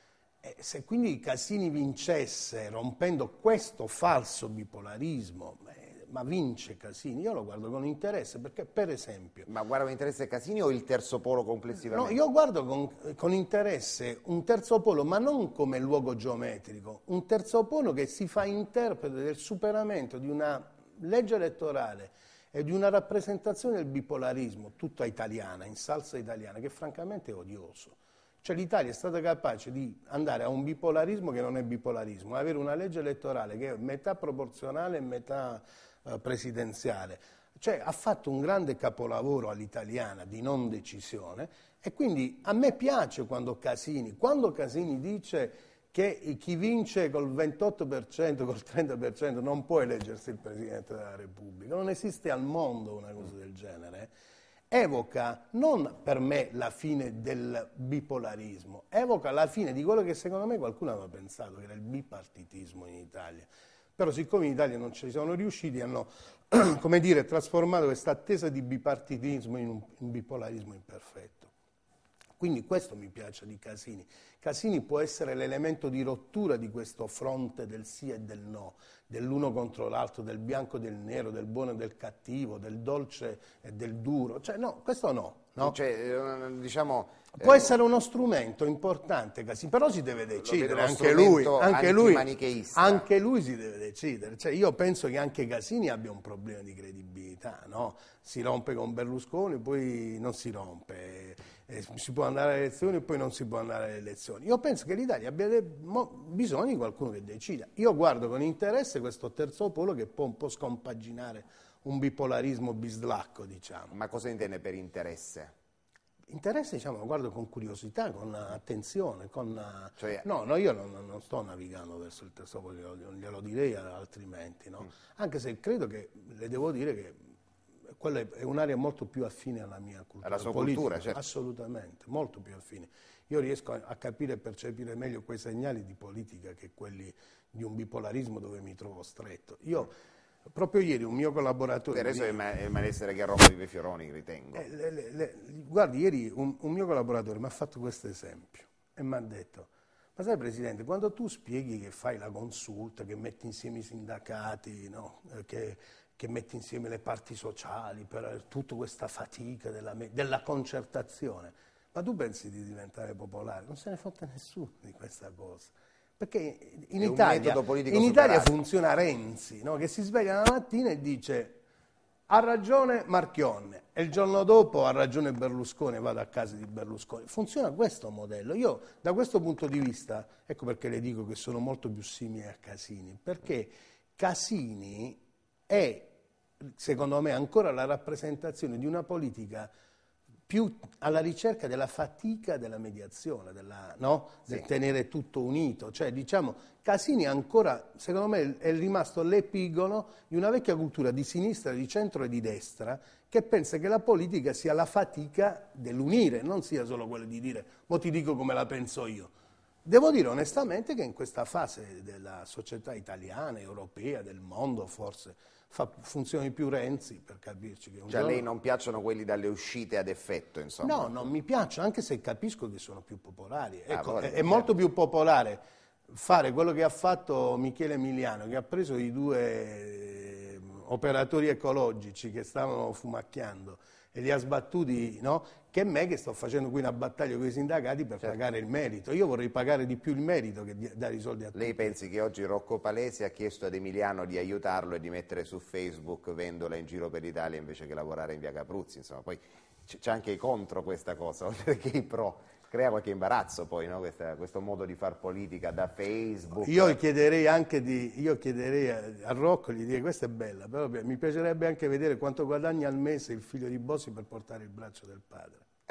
E se quindi Casini vincesse rompendo questo falso bipolarismo, beh, ma vince Casini, io lo guardo con interesse perché per esempio... Ma guarda con interesse Casini o il terzo polo complessivamente? No, io guardo con, con interesse un terzo polo, ma non come luogo geometrico, un terzo polo che si fa interprete del superamento di una legge elettorale e di una rappresentazione del bipolarismo tutta italiana, in salsa italiana, che francamente è odioso. Cioè l'Italia è stata capace di andare a un bipolarismo che non è bipolarismo, avere una legge elettorale che è metà proporzionale e metà eh, presidenziale. Cioè ha fatto un grande capolavoro all'italiana di non decisione e quindi a me piace quando Casini, quando Casini dice che chi vince col ventotto per cento, col trenta per cento non può eleggersi il Presidente della Repubblica, non esiste al mondo una cosa del genere, evoca non per me la fine del bipolarismo, evoca la fine di quello che secondo me qualcuno aveva pensato, che era il bipartitismo in Italia. Però siccome in Italia non ci sono riusciti, hanno, come dire, trasformato questa attesa di bipartitismo in un, un bipolarismo imperfetto. Quindi questo mi piace di Casini. Casini può essere l'elemento di rottura di questo fronte del sì e del no, dell'uno contro l'altro, del bianco e del nero, del buono e del cattivo, del dolce e del duro. Cioè no, questo no. no? Cioè, diciamo, può eh, essere uno strumento importante, Casini, però si deve decidere, anche lui, lui, anche lui, antimanicheista. anche lui si deve decidere. Cioè, io penso che anche Casini abbia un problema di credibilità, no? Si rompe con Berlusconi, poi non si rompe. Eh, si può andare alle elezioni e poi non si può andare alle elezioni. Io penso che l'Italia abbia bisogno di qualcuno che decida. Io guardo con interesse questo terzo polo che può un po' scompaginare un bipolarismo bislacco, diciamo. Ma cosa intende per interesse? Interesse, diciamo, lo guardo con curiosità, con attenzione, con... Cioè... No, no, io non, non sto navigando verso il terzo polo, glielo, glielo direi altrimenti, no? Mm. Anche se credo che, le devo dire che quella è un'area molto più affine alla mia cultura alla sua politica, cultura, certo. Assolutamente, molto più affine. Io riesco a, a capire e percepire meglio quei segnali di politica che quelli di un bipolarismo dove mi trovo stretto. Io, proprio ieri, un mio collaboratore... Adesso è il malessere che rompe i Fioroni, ritengo. Eh, le, le, le, guardi, ieri un, un mio collaboratore mi ha fatto questo esempio e mi ha detto: ma sai Presidente, quando tu spieghi che fai la consulta, che metti insieme i sindacati, no? eh, che... che metti insieme le parti sociali per tutta questa fatica della, della concertazione, ma tu pensi di diventare popolare? Non se ne fotte nessuno di questa cosa. Perché in È Italia, in Italia funziona Renzi, no? Che si sveglia la mattina e dice ha ragione Marchionne e il giorno dopo ha ragione Berlusconi e vado a casa di Berlusconi. Funziona questo modello. Io da questo punto di vista, ecco perché le dico che sono molto più simili a Casini, perché Casini è, secondo me, ancora la rappresentazione di una politica più alla ricerca della fatica della mediazione, della, no? del sì. tenere tutto unito. Cioè, diciamo, Casini ancora, secondo me, è rimasto l'epigono di una vecchia cultura di sinistra, di centro e di destra che pensa che la politica sia la fatica dell'unire, non sia solo quello di dire «mo ti dico come la penso io». Devo dire onestamente che in questa fase della società italiana, europea, del mondo forse, fa funzioni più Renzi, per capirci. Che un cioè giorno... a lei non piacciono quelli dalle uscite ad effetto, insomma? No, non mi piacciono, anche se capisco che sono più popolari. Ecco, ah, è, è molto più popolare fare quello che ha fatto Michele Emiliano, che ha preso i due eh, operatori ecologici che stavano fumacchiando e li ha sbattuti, no? Che me che sto facendo qui una battaglia con i sindacati per certo. pagare il merito. Io vorrei pagare di più il merito che di, dare i soldi a tutti. Lei pensi che oggi Rocco Palesi ha chiesto ad Emiliano di aiutarlo e di mettere su Facebook vendola in giro per l'Italia invece che lavorare in via Capruzzi? Insomma, poi c'è anche i contro questa cosa, oltre che i pro. Crea qualche imbarazzo poi, no? Questa, questo modo di far politica da Facebook. Io chiederei anche di, io chiederei a, a Rocco, gli direi questa è bella, però mi piacerebbe anche vedere quanto guadagna al mese il figlio di Bossi per portare il braccio del padre. Eh.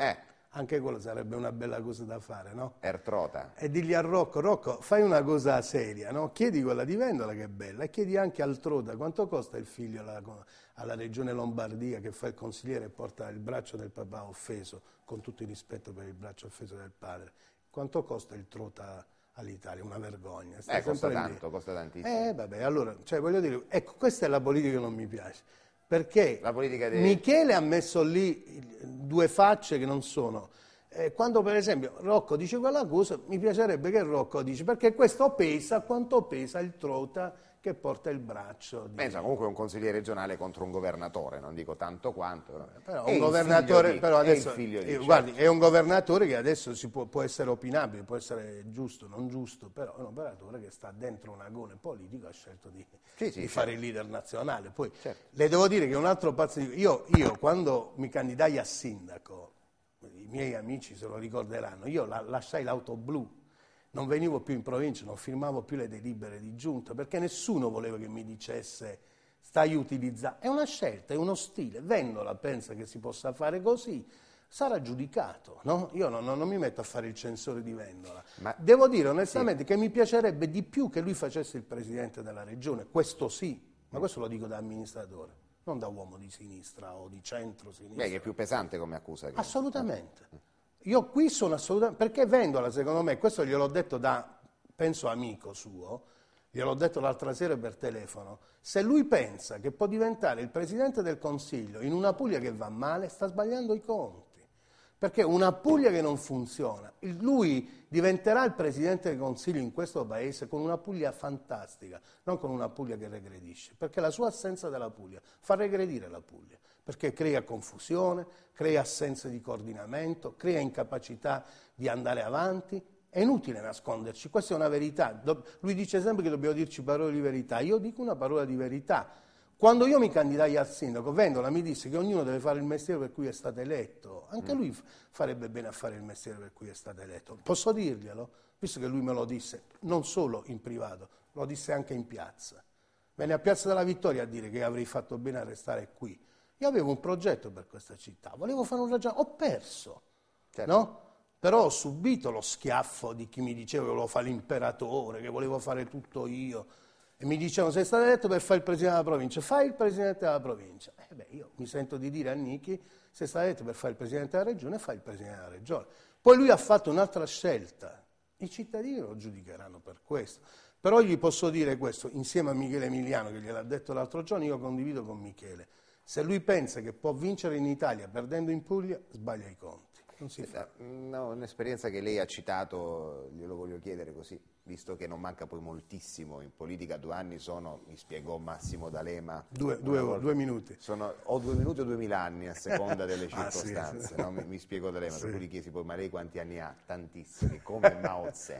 Anche quello sarebbe una bella cosa da fare, no? Ertrota. E digli a Rocco, Rocco, fai una cosa seria, no? Chiedi quella di Vendola che è bella e chiedi anche al Trota quanto costa il figlio alla, alla Regione Lombardia che fa il consigliere e porta il braccio del papà offeso, con tutto il rispetto per il braccio offeso del padre. Quanto costa il Trota all'Italia? Una vergogna. Eh, costa tanto, costa tantissimo. Eh, vabbè, allora, cioè, voglio dire, ecco, questa è la politica che non mi piace. Perché La politica dei... Michele ha messo lì due facce che non sono. Eh, quando per esempio Rocco dice quella cosa, mi piacerebbe che Rocco dice perché questo pesa quanto pesa il Trota che porta il braccio. Di... Pensa, comunque è un consigliere regionale contro un governatore, non dico tanto quanto. Però, è un governatore, di, però adesso, è, il figlio di eh, guardi, è un governatore che adesso si può, può essere opinabile, può essere giusto, non giusto, però è un operatore che sta dentro un agone politico, ha scelto di, sì, sì, di certo. fare il leader nazionale. Poi certo. le devo dire che un altro pazzo di... Io, io quando mi candidai a sindaco, i miei amici se lo ricorderanno, io la, lasciai l'auto blu. Non venivo più in provincia, non firmavo più le delibere di giunta, perché nessuno voleva che mi dicesse stai utilizzando. È una scelta, è uno stile. Vendola pensa che si possa fare così, sarà giudicato. No? Io non, non mi metto a fare il censore di Vendola. Ma, Devo dire onestamente sì. che mi piacerebbe di più che lui facesse il presidente della regione, questo sì, ma questo lo dico da amministratore, non da uomo di sinistra o di centro-sinistra. Beh, che è più pesante come accusa. Che... Assolutamente. Io qui sono assolutamente... Perché Vendola, secondo me, questo gliel'ho detto da, penso, amico suo, gliel'ho detto l'altra sera per telefono, se lui pensa che può diventare il Presidente del Consiglio in una Puglia che va male, sta sbagliando i conti. Perché una Puglia che non funziona, lui diventerà il Presidente del Consiglio in questo Paese con una Puglia fantastica, non con una Puglia che regredisce, perché la sua assenza della Puglia fa regredire la Puglia. Perché crea confusione, crea assenza di coordinamento, crea incapacità di andare avanti. È inutile nasconderci, questa è una verità. Lui dice sempre che dobbiamo dirci parole di verità, io dico una parola di verità. Quando io mi candidai al sindaco, Vendola mi disse che ognuno deve fare il mestiere per cui è stato eletto. Anche lui farebbe bene a fare il mestiere per cui è stato eletto. Posso dirglielo? Visto che lui me lo disse, non solo in privato, lo disse anche in piazza. Venne a Piazza della Vittoria a dire che avrei fatto bene a restare qui. Io avevo un progetto per questa città, volevo fare un ragionamento, ho perso, certo. no? Però ho subito lo schiaffo di chi mi diceva che volevo fare l'imperatore, che volevo fare tutto io. E mi dicevano, sei stato eletto per fare il Presidente della provincia, fai il Presidente della provincia. E beh, io mi sento di dire a Nichi, sei stato eletto per fare il Presidente della Regione, fai il Presidente della Regione. Poi lui ha fatto un'altra scelta, i cittadini lo giudicheranno per questo. Però gli posso dire questo, insieme a Michele Emiliano, che gliel'ha detto l'altro giorno, io condivido con Michele. Se lui pensa che può vincere in Italia perdendo in Puglia, sbaglia i conti. Non si fa. No, un'esperienza che lei ha citato, glielo voglio chiedere così, visto che non manca poi moltissimo in politica, due anni sono, mi spiegò Massimo D'Alema. Due, due, due minuti. Sono, o due minuti o duemila anni, a seconda delle circostanze. ah, sì, sì. No? Mi, mi spiegò D'Alema, sì. per cui gli chiesi poi, ma lei quanti anni ha? Tantissimi, come Mao Tse.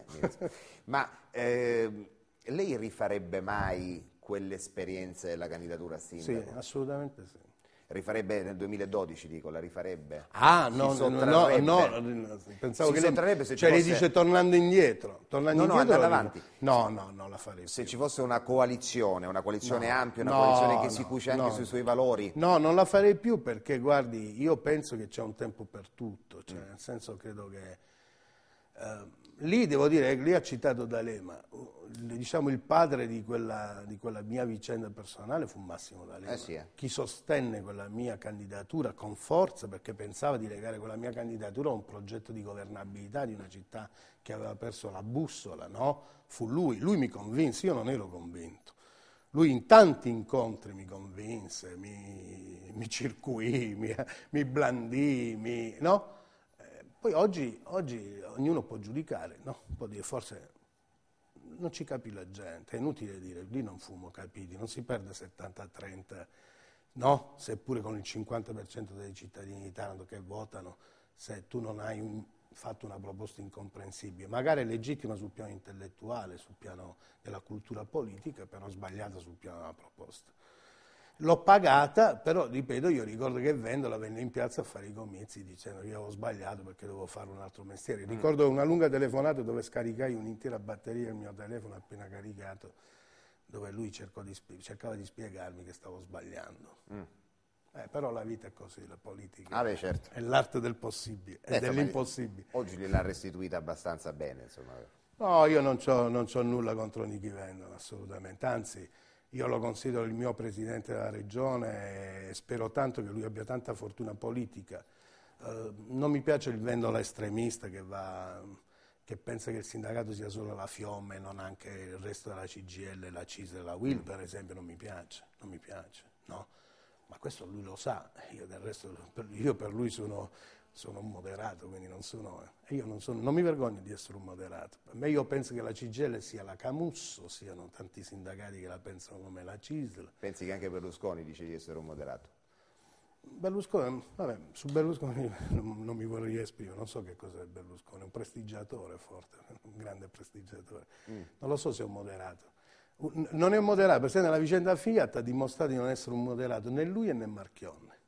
Ma eh, lei rifarebbe mai quell'esperienza della candidatura a sindaco? Sì, assolutamente sì. Rifarebbe nel duemiladodici, dico, la rifarebbe? Ah, no, no, no, no, pensavo si che lei, se cioè fosse... lei dice tornando indietro. Tornando no, no, indietro andando avanti. No, no, non la farei Se più. ci fosse una coalizione, una coalizione no, ampia, una no, coalizione che si no, cuce anche no, sui suoi valori. No, non la farei più perché, guardi, io penso che c'è un tempo per tutto, cioè, mm. nel senso credo che... Uh, lì devo dire, lì ha citato D'Alema, diciamo il padre di quella, di quella mia vicenda personale fu Massimo D'Alema, eh sì, eh. chi sostenne quella mia candidatura con forza perché pensava di legare quella mia candidatura a un progetto di governabilità di una città che aveva perso la bussola, no? Fu lui, lui mi convinse, io non ero convinto. Lui in tanti incontri mi convinse, mi, mi circuì, mi, mi blandì, mi, no? Poi oggi, oggi ognuno può giudicare, no? Può dire forse non ci capì la gente, è inutile dire lì non fumo capiti, non si perde settanta a trenta, no? Seppure con il cinquanta per cento dei cittadini di Taranto che votano, se tu non hai un, fatto una proposta incomprensibile, magari è legittima sul piano intellettuale, sul piano della cultura politica, però sbagliata sul piano della proposta. L'ho pagata, però ripeto, io ricordo che Vendola venne in piazza a fare i comizi dicendo che io avevo sbagliato perché dovevo fare un altro mestiere. Mm. Ricordo una lunga telefonata dove scaricai un'intera batteria del mio telefono appena caricato, dove lui cercò di, cercava di spiegarmi che stavo sbagliando. Mm. Eh, Eh, però la vita è così, la politica. Ah, beh, certo. È l'arte del possibile e Eh, dell'impossibile. Oggi gliel'ha restituita abbastanza bene, insomma. No, io non c'ho, non c'ho nulla contro Nichi Vendola, assolutamente. Anzi, io lo considero il mio presidente della regione e spero tanto che lui abbia tanta fortuna politica. Uh, non mi piace il Vendola estremista che, va, che pensa che il sindacato sia solo la FIOM e non anche il resto della C G I L, la C I S E, la U I L, per esempio, non mi piace, non mi piace, no? Ma questo lui lo sa, io del resto, per, io per lui sono, sono un moderato, quindi non sono, eh, io non, sono, non mi vergogno di essere un moderato. Per me io penso che la C G I L sia la Camusso, siano tanti sindacati che la pensano come la C I S L. Pensi che anche Berlusconi dice di essere un moderato? Berlusconi, vabbè, su Berlusconi non, non mi vorrei esprimere, non so che cos'è Berlusconi, un prestigiatore forte, un grande prestigiatore. Mm. Non lo so se è un moderato. Non è un moderato, perché nella vicenda Fiat ha dimostrato di non essere un moderato né lui né Marchionne.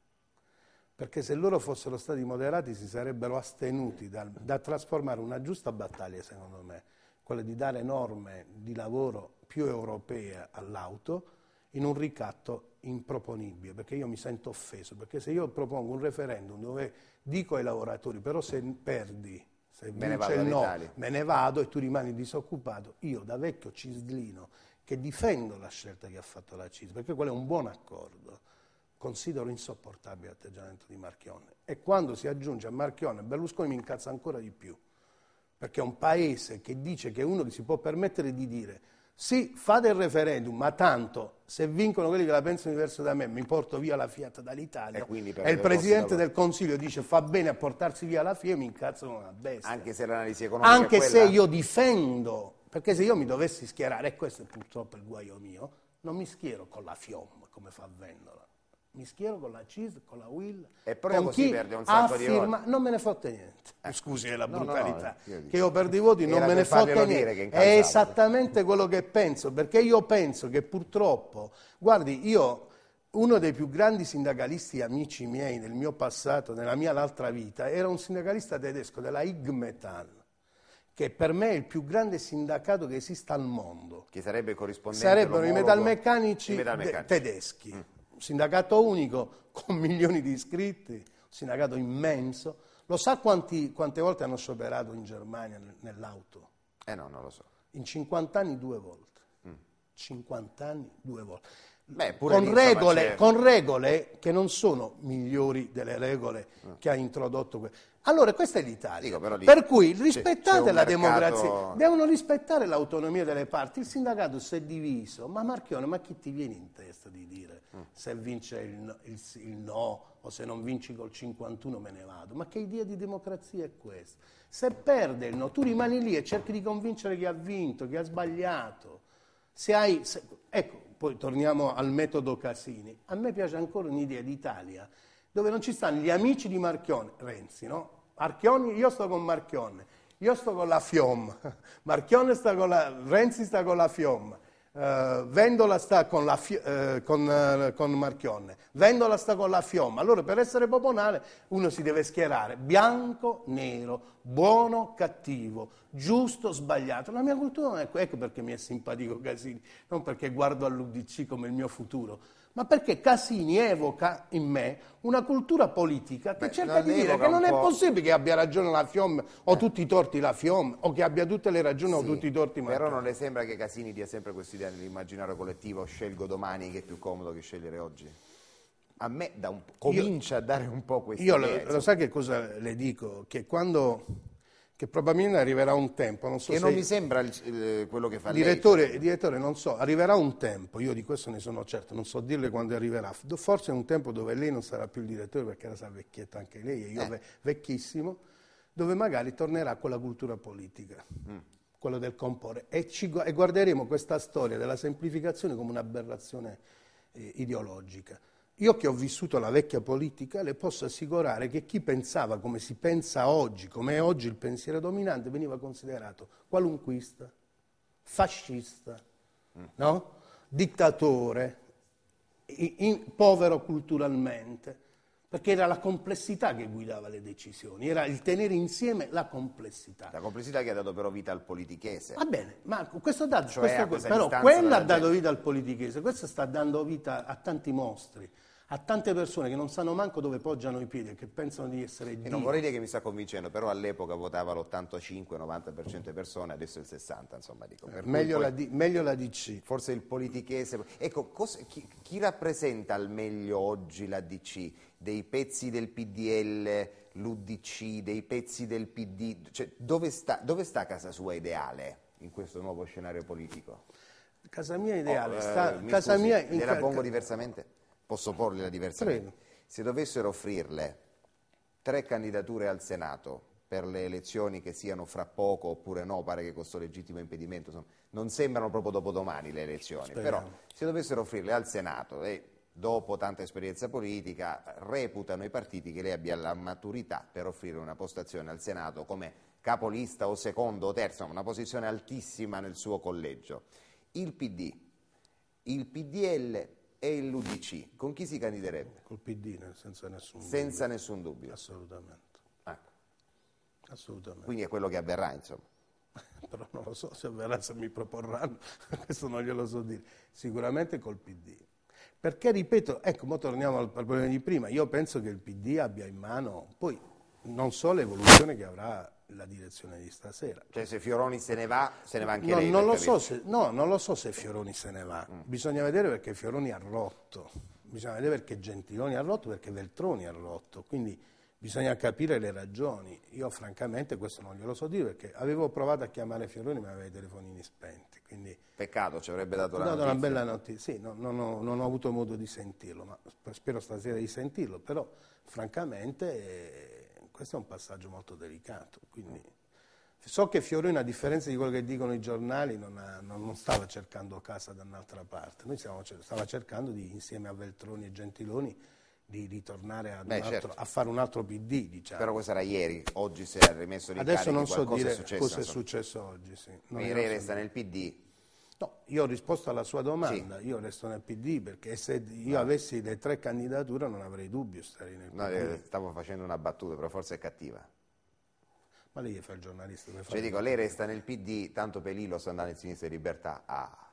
Perché se loro fossero stati moderati si sarebbero astenuti dal, da trasformare una giusta battaglia, secondo me, quella di dare norme di lavoro più europee all'auto, in un ricatto improponibile, perché io mi sento offeso, perché se io propongo un referendum dove dico ai lavoratori, però se perdi, se me vince il no, me ne vado e tu rimani disoccupato, io da vecchio cislino che difendo la scelta che ha fatto la C I S, perché quello è un buon accordo, considero insopportabile l'atteggiamento di Marchionne. E quando si aggiunge a Marchionne, Berlusconi mi incazza ancora di più, perché è un paese che dice che uno che si può permettere di dire sì, fate il referendum, ma tanto se vincono quelli che la pensano diverso da me mi porto via la Fiat dall'Italia e, e il Presidente del Consiglio dice fa bene a portarsi via la Fiat, mi incazzo come una bestia. Anche se l'analisi economica Anche è quella... se io difendo, perché se io mi dovessi schierare, e questo è purtroppo il guaio mio, non mi schiero con la FIOM come fa Vendola. Mi schiero con la C I S, con la U I L, e però con chi chi perde un sacco affirma, di voti. Non me ne fotte niente. Eh. Scusi, è la no, brutalità. No, no, che io perdo i voti, non me ne fotte niente. È esattamente quello che penso, perché io penso che purtroppo, guardi, io, uno dei più grandi sindacalisti amici miei nel mio passato, nella mia l'altra vita, era un sindacalista tedesco della I G Metall, che per me è il più grande sindacato che esista al mondo. Che sarebbe corrispondente Sarebbero i metalmeccanici, i metalmeccanici. tedeschi. Mm. Un sindacato unico con milioni di iscritti, un sindacato immenso. Lo sa quanti, quante volte hanno scioperato in Germania nell'auto? Eh no, non lo so. In cinquanta anni due volte. Mm. cinquanta anni due volte. Beh, pure con, lì, regole, insomma, con regole che non sono migliori delle regole mm. che ha introdotto questo. Allora, questa è l'Italia, Dico, lì, per cui rispettate c'è la mercato... democrazia, devono rispettare l'autonomia delle parti, il sindacato si è diviso, ma Marchionne, ma chi ti viene in testa di dire mm. se vince il, il, il no o se non vinci col cinquantuno me ne vado? Ma che idea di democrazia è questa? Se perde il no, tu rimani lì e cerchi di convincere chi ha vinto, chi ha sbagliato. Se hai, se, ecco, poi torniamo al metodo Casini, a me piace ancora un'idea d'Italia dove non ci stanno gli amici di Marchionne, Renzi, no? Marchionne, io sto con Marchionne, io sto con la FIOM, Marchionne sta con la, Renzi sta con la FIOM, uh, Vendola sta con, la, uh, con, uh, con Marchionne, Vendola sta con la FIOM. Allora per essere popolare uno si deve schierare bianco, nero, buono, cattivo, giusto, sbagliato. La mia cultura non è ecco perché mi è simpatico Casini, non perché guardo all'U D C come il mio futuro, ma perché Casini evoca in me una cultura politica che Beh, cerca di dire che non è possibile che abbia ragione la FIOM o eh. tutti i torti la FIOM o che abbia tutte le ragioni sì, o tutti i torti Marchionne. Però non le sembra che Casini dia sempre questa idea nell'immaginario collettivo, scelgo domani che è più comodo che scegliere oggi? A me da un, comincia io, a dare un po' questa io idea. Io lo, lo sa che cosa le dico? Che quando... che probabilmente arriverà un tempo, non so che se... non mi sembra il, il, quello che fa direttore, lei. Direttore, non so, arriverà un tempo, io di questo ne sono certo, non so dirle quando arriverà, forse un tempo dove lei non sarà più il direttore, perché era sa vecchietta anche lei, e io eh. vecchissimo, dove magari tornerà quella cultura politica, mm. quello del comporre, e, ci, e guarderemo questa storia della semplificazione come un'aberrazione eh, ideologica. Io che ho vissuto la vecchia politica le posso assicurare che chi pensava come si pensa oggi, come è oggi il pensiero dominante, veniva considerato qualunquista, fascista, no? Dittatore, in, in, povero culturalmente, perché era la complessità che guidava le decisioni, era il tenere insieme la complessità. La complessità che ha dato però vita al politichese. Va bene, ma questo ha dato, cioè questo, però quella ha dato vita al politichese, questo sta dando vita a tanti mostri. a tante persone che non sanno manco dove poggiano i piedi e che pensano di essere Dio. E non vorrei dire che mi sta convincendo, però all'epoca votava l'ottantacinque novanta per cento delle persone, adesso il sessanta per cento, insomma. Dico, per meglio, poi, la D, meglio la D C. Forse il politichese. Ecco, cos, chi, chi rappresenta al meglio oggi la D C? Dei pezzi del P D L, l'U D C, dei pezzi del P D? Cioè, dove sta, dove sta casa sua ideale in questo nuovo scenario politico? Casa mia ideale Oh, sta... eh, casa scusi, mia in gliela ca- pongo diversamente? Posso porgliela diversamente? Prego. Se dovessero offrirle tre candidature al Senato per le elezioni che siano fra poco oppure no, pare che con questo legittimo impedimento, insomma, non sembrano proprio dopodomani le elezioni, Speriamo. però se dovessero offrirle al Senato e dopo tanta esperienza politica reputano i partiti che lei abbia la maturità per offrire una postazione al Senato come capolista o secondo o terzo, una posizione altissima nel suo collegio. Il P D, il P D L e l'U D C, con chi si candiderebbe? Col P D, senza nessun Senza dubbio. nessun dubbio. Assolutamente. Ecco. Assolutamente. Quindi è quello che avverrà, insomma. Però non lo so se avverrà, se mi proporranno, questo non glielo so dire. Sicuramente col P D. Perché, ripeto, ecco, mo torniamo al, al problema di prima, io penso che il P D abbia in mano, poi non so l'evoluzione che avrà la direzione di stasera. Cioè se Fioroni se ne va, se ne va anche No, lei. non per lo so capirci. se, no, non lo so se Fioroni se ne va, Mm. bisogna vedere perché Fioroni ha rotto, bisogna vedere perché Gentiloni ha rotto, perché Veltroni ha rotto, quindi bisogna capire le ragioni. Io francamente questo non glielo so dire perché avevo provato a chiamare Fioroni ma aveva i telefonini spenti, quindi Peccato, ci avrebbe dato ho la dato notizia. una bella notizia, sì, no, non, ho, non ho avuto modo di sentirlo, ma sp- spero stasera di sentirlo, però francamente eh, questo è un passaggio molto delicato, quindi so che Fioroni, a differenza di quello che dicono i giornali, non, ha- non- non stava cercando casa da un'altra parte, noi stiamo, cer- stava cercando di, insieme a Veltroni e Gentiloni di ritornare ad un Beh, altro- certo. a fare un altro P D, diciamo. Però questo era ieri, oggi si è rimesso di Adesso non so qualcosa dire è successo. cosa è insomma. successo oggi, sì. Non Quindi ne lei so resta dire. nel P D. No, io ho risposto alla sua domanda, io resto nel P D perché se io No. avessi le tre candidature non avrei dubbio stare nel P D. No, eh, stavo facendo una battuta, però forse è cattiva. Ma lei fa il giornalista. deve Cioè fare- dico, lei resta nel P D, tanto Pelillo sta andando in Sinistra e Libertà. Ah.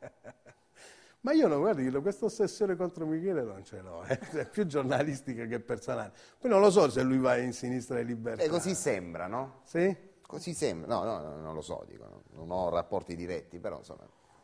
Ma io non, guardi, questa ossessione contro Michele non ce l'ho, eh. È più giornalistica che personale. Poi non lo so se lui va in Sinistra e Libertà. E così sembra, no? Sì? Così sembra. No, no, no, non lo so, dico, no. Non ho rapporti diretti, però insomma.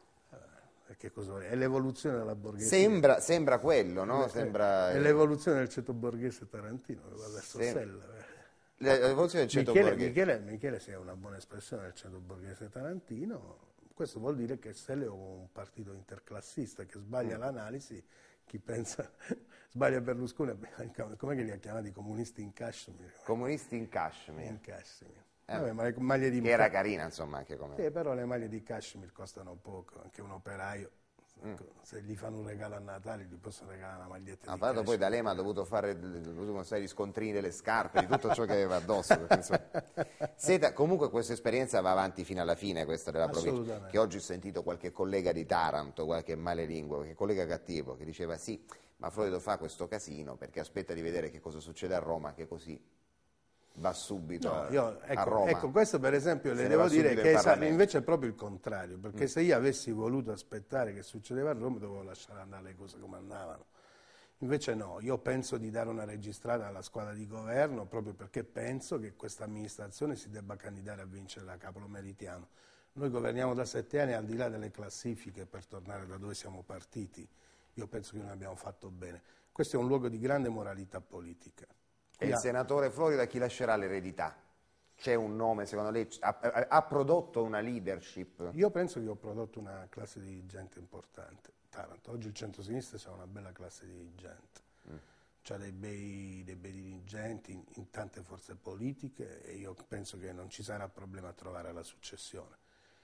E che cosa vuoi? È l'evoluzione della borghesia. Sembra, sembra quello, no? Sembra È l'evoluzione del ceto borghese tarantino, che va verso Sì. Sella. eh. l'evoluzione del ceto Michele, borghese. Michele, Michele sia una buona espressione del centro borghese tarantino, questo vuol dire che Sella è un partito interclassista che sbaglia Mm. l'analisi, chi pensa, sbaglia Berlusconi, com'è che li ha chiamati comunisti in Kashmir? Comunisti in Kashmir. In Kashmir. Eh, Vabbè, ma le maglie di Che era carina, insomma, anche come... Sì, però le maglie di Kashmir costano poco, anche un operaio, Mm. se gli fanno un regalo a Natale gli possono regalare una maglietta Ha di parlato poi Kashmir. D'Alema, ha dovuto fare ha dovuto una serie di scontrini delle scarpe, di tutto ciò che aveva addosso. Perché, insomma. Senta, comunque questa esperienza va avanti fino alla fine, questa della provincia. Assolutamente. Che oggi ho sentito qualche collega di Taranto, qualche malelinguo, qualche collega cattivo, che diceva sì, ma Florido fa questo casino perché aspetta di vedere che cosa succede a Roma, che così va subito No, a, io, a ecco, Roma. ecco, questo per esempio Se le ne devo va dire subito che in è esa- Parlamento. invece è proprio il contrario, perché Mm. se io avessi voluto aspettare che succedeva a Roma dovevo lasciare andare le cose come andavano. Invece no, io penso di dare una registrata alla squadra di governo proprio perché penso che questa amministrazione si debba candidare a vincere la capo, lo meritiamo. Noi governiamo da sette anni al di là delle classifiche per tornare da dove siamo partiti. Io penso che non abbiamo fatto bene. Questo è un luogo di grande moralità politica. E il Qui ha- senatore Florida chi lascerà l'eredità? C'è un nome, secondo lei? Ha, ha- ha prodotto una leadership? Io penso che ho prodotto una classe dirigente importante. Taranto, oggi il centro-sinistra c'è una bella classe dirigente, Mm. c'ha dei bei, dei bei dirigenti in, in tante forze politiche e io penso che non ci sarà problema a trovare la successione.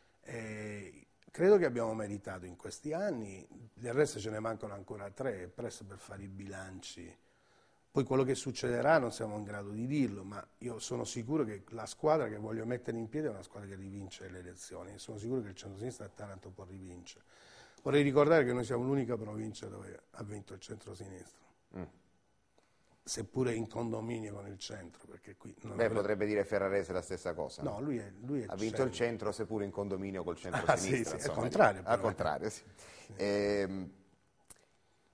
E credo che abbiamo meritato in questi anni, del resto ce ne mancano ancora tre, è presto per fare i bilanci. Poi quello che succederà non siamo in grado di dirlo, ma io sono sicuro che la squadra che voglio mettere in piedi è una squadra che rivince le elezioni e sono sicuro che il centro-sinistra a Taranto può rivincere. Vorrei ricordare che noi siamo l'unica provincia dove ha vinto il centro-sinistra, Mm. seppure in condominio con il centro, perché qui non Beh, avrebbe- potrebbe dire Ferrarese la stessa cosa. No, lui è, lui è Ha vinto il centro, seppure in condominio col centro-sinistra. Ah, sì, sì, insomma. al contrario, Al però. contrario, sì. Ehm,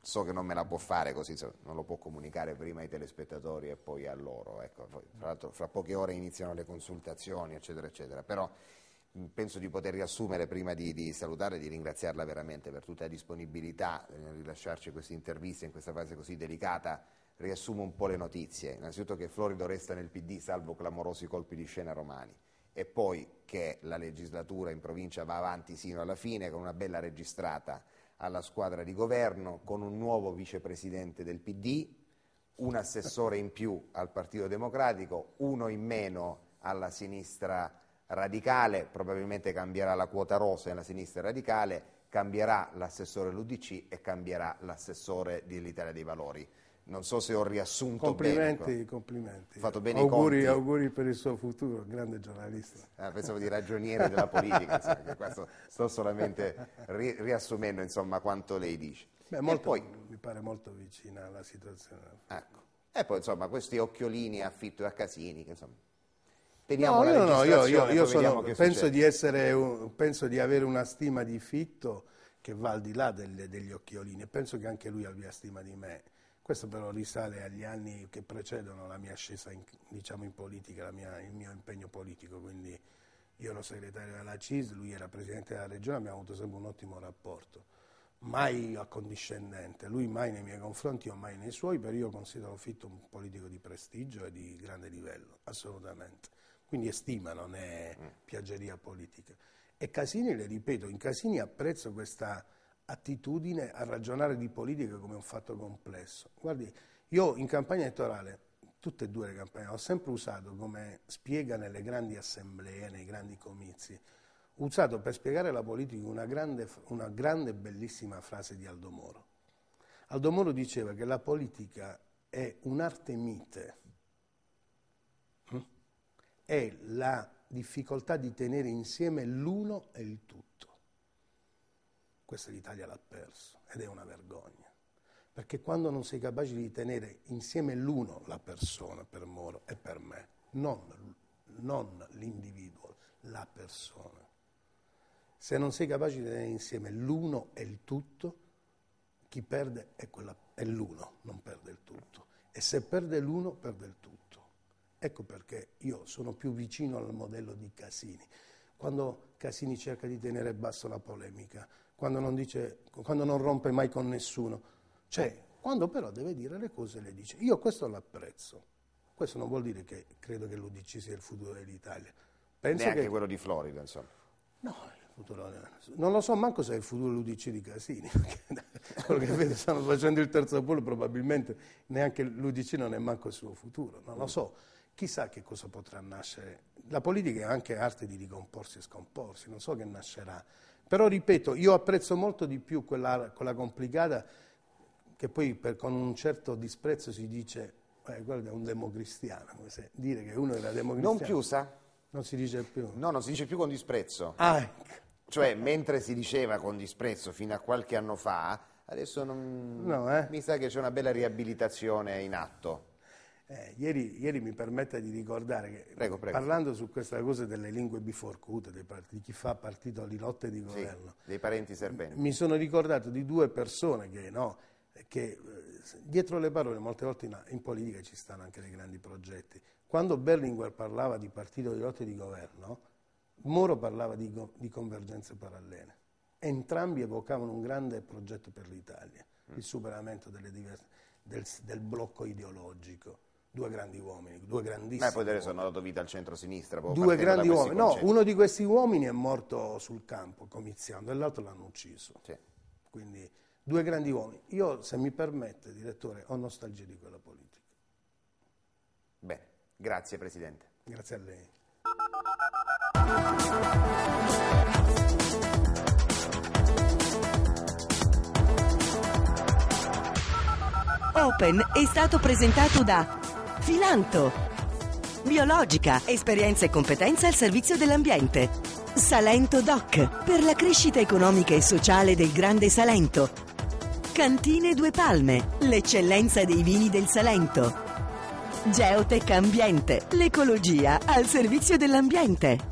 so che non me la può fare così, non lo può comunicare prima ai telespettatori e poi a loro, ecco. Tra l'altro fra poche ore iniziano le consultazioni, eccetera, eccetera, però penso di poter riassumere, prima di, di salutare, di ringraziarla veramente per tutta la disponibilità nel rilasciarci queste interviste in questa fase così delicata. Riassumo un po' le notizie. Innanzitutto che Florido resta nel P D salvo clamorosi colpi di scena romani, e poi che la legislatura in provincia va avanti sino alla fine con una bella registrata alla squadra di governo, con un nuovo vicepresidente del P D, un assessore in più al Partito Democratico, uno in meno alla sinistra radicale, probabilmente cambierà la quota rosa nella sinistra radicale, cambierà l'assessore dell'U D C e cambierà l'assessore dell'Italia dei Valori. Non so se ho riassunto complimenti, bene. Complimenti, Ho fatto bene auguri, i conti. Auguri per il suo futuro, grande giornalista. Ah, pensavo di ragioniere della politica, insomma, che questo sto solamente ri riassumendo, insomma, quanto lei dice. Beh, molto, e poi, mi pare molto vicina alla situazione. Ecco. E poi, insomma, questi occhiolini a Fitto e a Casini, che insomma... Teniamo No, la io, no, io, io, io sono, penso, di essere un, penso di avere una stima di Fitto che va al di là delle, degli occhiolini, e penso che anche lui abbia stima di me. Questo però risale agli anni che precedono la mia ascesa in, diciamo, in politica, la mia, il mio impegno politico, quindi io ero segretario della C I S, lui era presidente della regione, abbiamo avuto sempre un ottimo rapporto, mai accondiscendente, lui mai nei miei confronti, io mai nei suoi, però io considero Fitto un politico di prestigio e di grande livello, assolutamente. Quindi è stima, non è piaggeria politica. E Casini, le ripeto, in Casini apprezzo questa attitudine a ragionare di politica come un fatto complesso. Guardi, io in campagna elettorale, tutte e due le campagne, ho sempre usato, come spiega nelle grandi assemblee, nei grandi comizi, ho usato per spiegare la politica una grande, una grande bellissima frase di Aldo Moro. Aldo Moro diceva che la politica è un'arte mite, è la difficoltà di tenere insieme l'uno e il tutto. Questa l'Italia l'ha perso ed è una vergogna, perché quando non sei capace di tenere insieme l'uno, la persona per Moro e per me, non, non l'individuo, la persona, se non sei capace di tenere insieme l'uno e il tutto, chi perde è, quella, è l'uno, non perde il tutto, e se perde l'uno perde il tutto. Ecco perché io sono più vicino al modello di Casini. Quando Casini cerca di tenere basso la polemica, quando non, dice, quando non rompe mai con nessuno, cioè, quando però deve dire le cose le dice. Io questo l'apprezzo. Questo non vuol dire che credo che l'U D C sia il futuro dell'Italia. Neanche che... quello di Florida, insomma. No, il futuro... non lo so manco se è il futuro dell'U D C di Casini, perché quello che vedo stanno facendo il terzo polo, probabilmente neanche l'U D C non è manco il suo futuro, non lo so. Chissà che cosa potrà nascere. La politica è anche arte di ricomporsi e scomporsi, non so che nascerà. Però ripeto, io apprezzo molto di più quella, quella complicata che poi per, con un certo disprezzo si dice eh, quello è un democristiano, come se dire che uno era democristiano. Non più, sa? Non si dice più. No, non si dice più con disprezzo. Ah, ecco. Cioè, mentre si diceva con disprezzo fino a qualche anno fa, adesso non... no, eh? mi sa che c'è una bella riabilitazione in atto. Eh, ieri, ieri mi permette di ricordare che, prego, prego. parlando su questa cosa delle lingue biforcute, dei partiti, di chi fa partito di lotte di governo, sì, dei parenti serpenti, mi sono ricordato di due persone che, no, che dietro le parole molte volte in, in politica ci stanno anche dei grandi progetti. Quando Berlinguer parlava di partito di lotte di governo, Moro parlava di, di convergenze parallele. Entrambi evocavano un grande progetto per l'Italia, mm. il superamento delle diverse, del, del blocco ideologico. Due grandi uomini, due grandissimi Ma poi adesso hanno dato vita al centro-sinistra. Due grandi uomini. No, uno di questi uomini è morto sul campo, comiziando, e l'altro l'hanno ucciso. Sì. Quindi due grandi uomini. Io, se mi permette, direttore, ho nostalgia di quella politica. Bene, grazie Presidente. Grazie a lei. Open è stato presentato da Filanto. Biologica, esperienza e competenza al servizio dell'ambiente. Salento Doc, per la crescita economica e sociale del Grande Salento. Cantine Due Palme, l'eccellenza dei vini del Salento. Geotech Ambiente, l'ecologia al servizio dell'ambiente.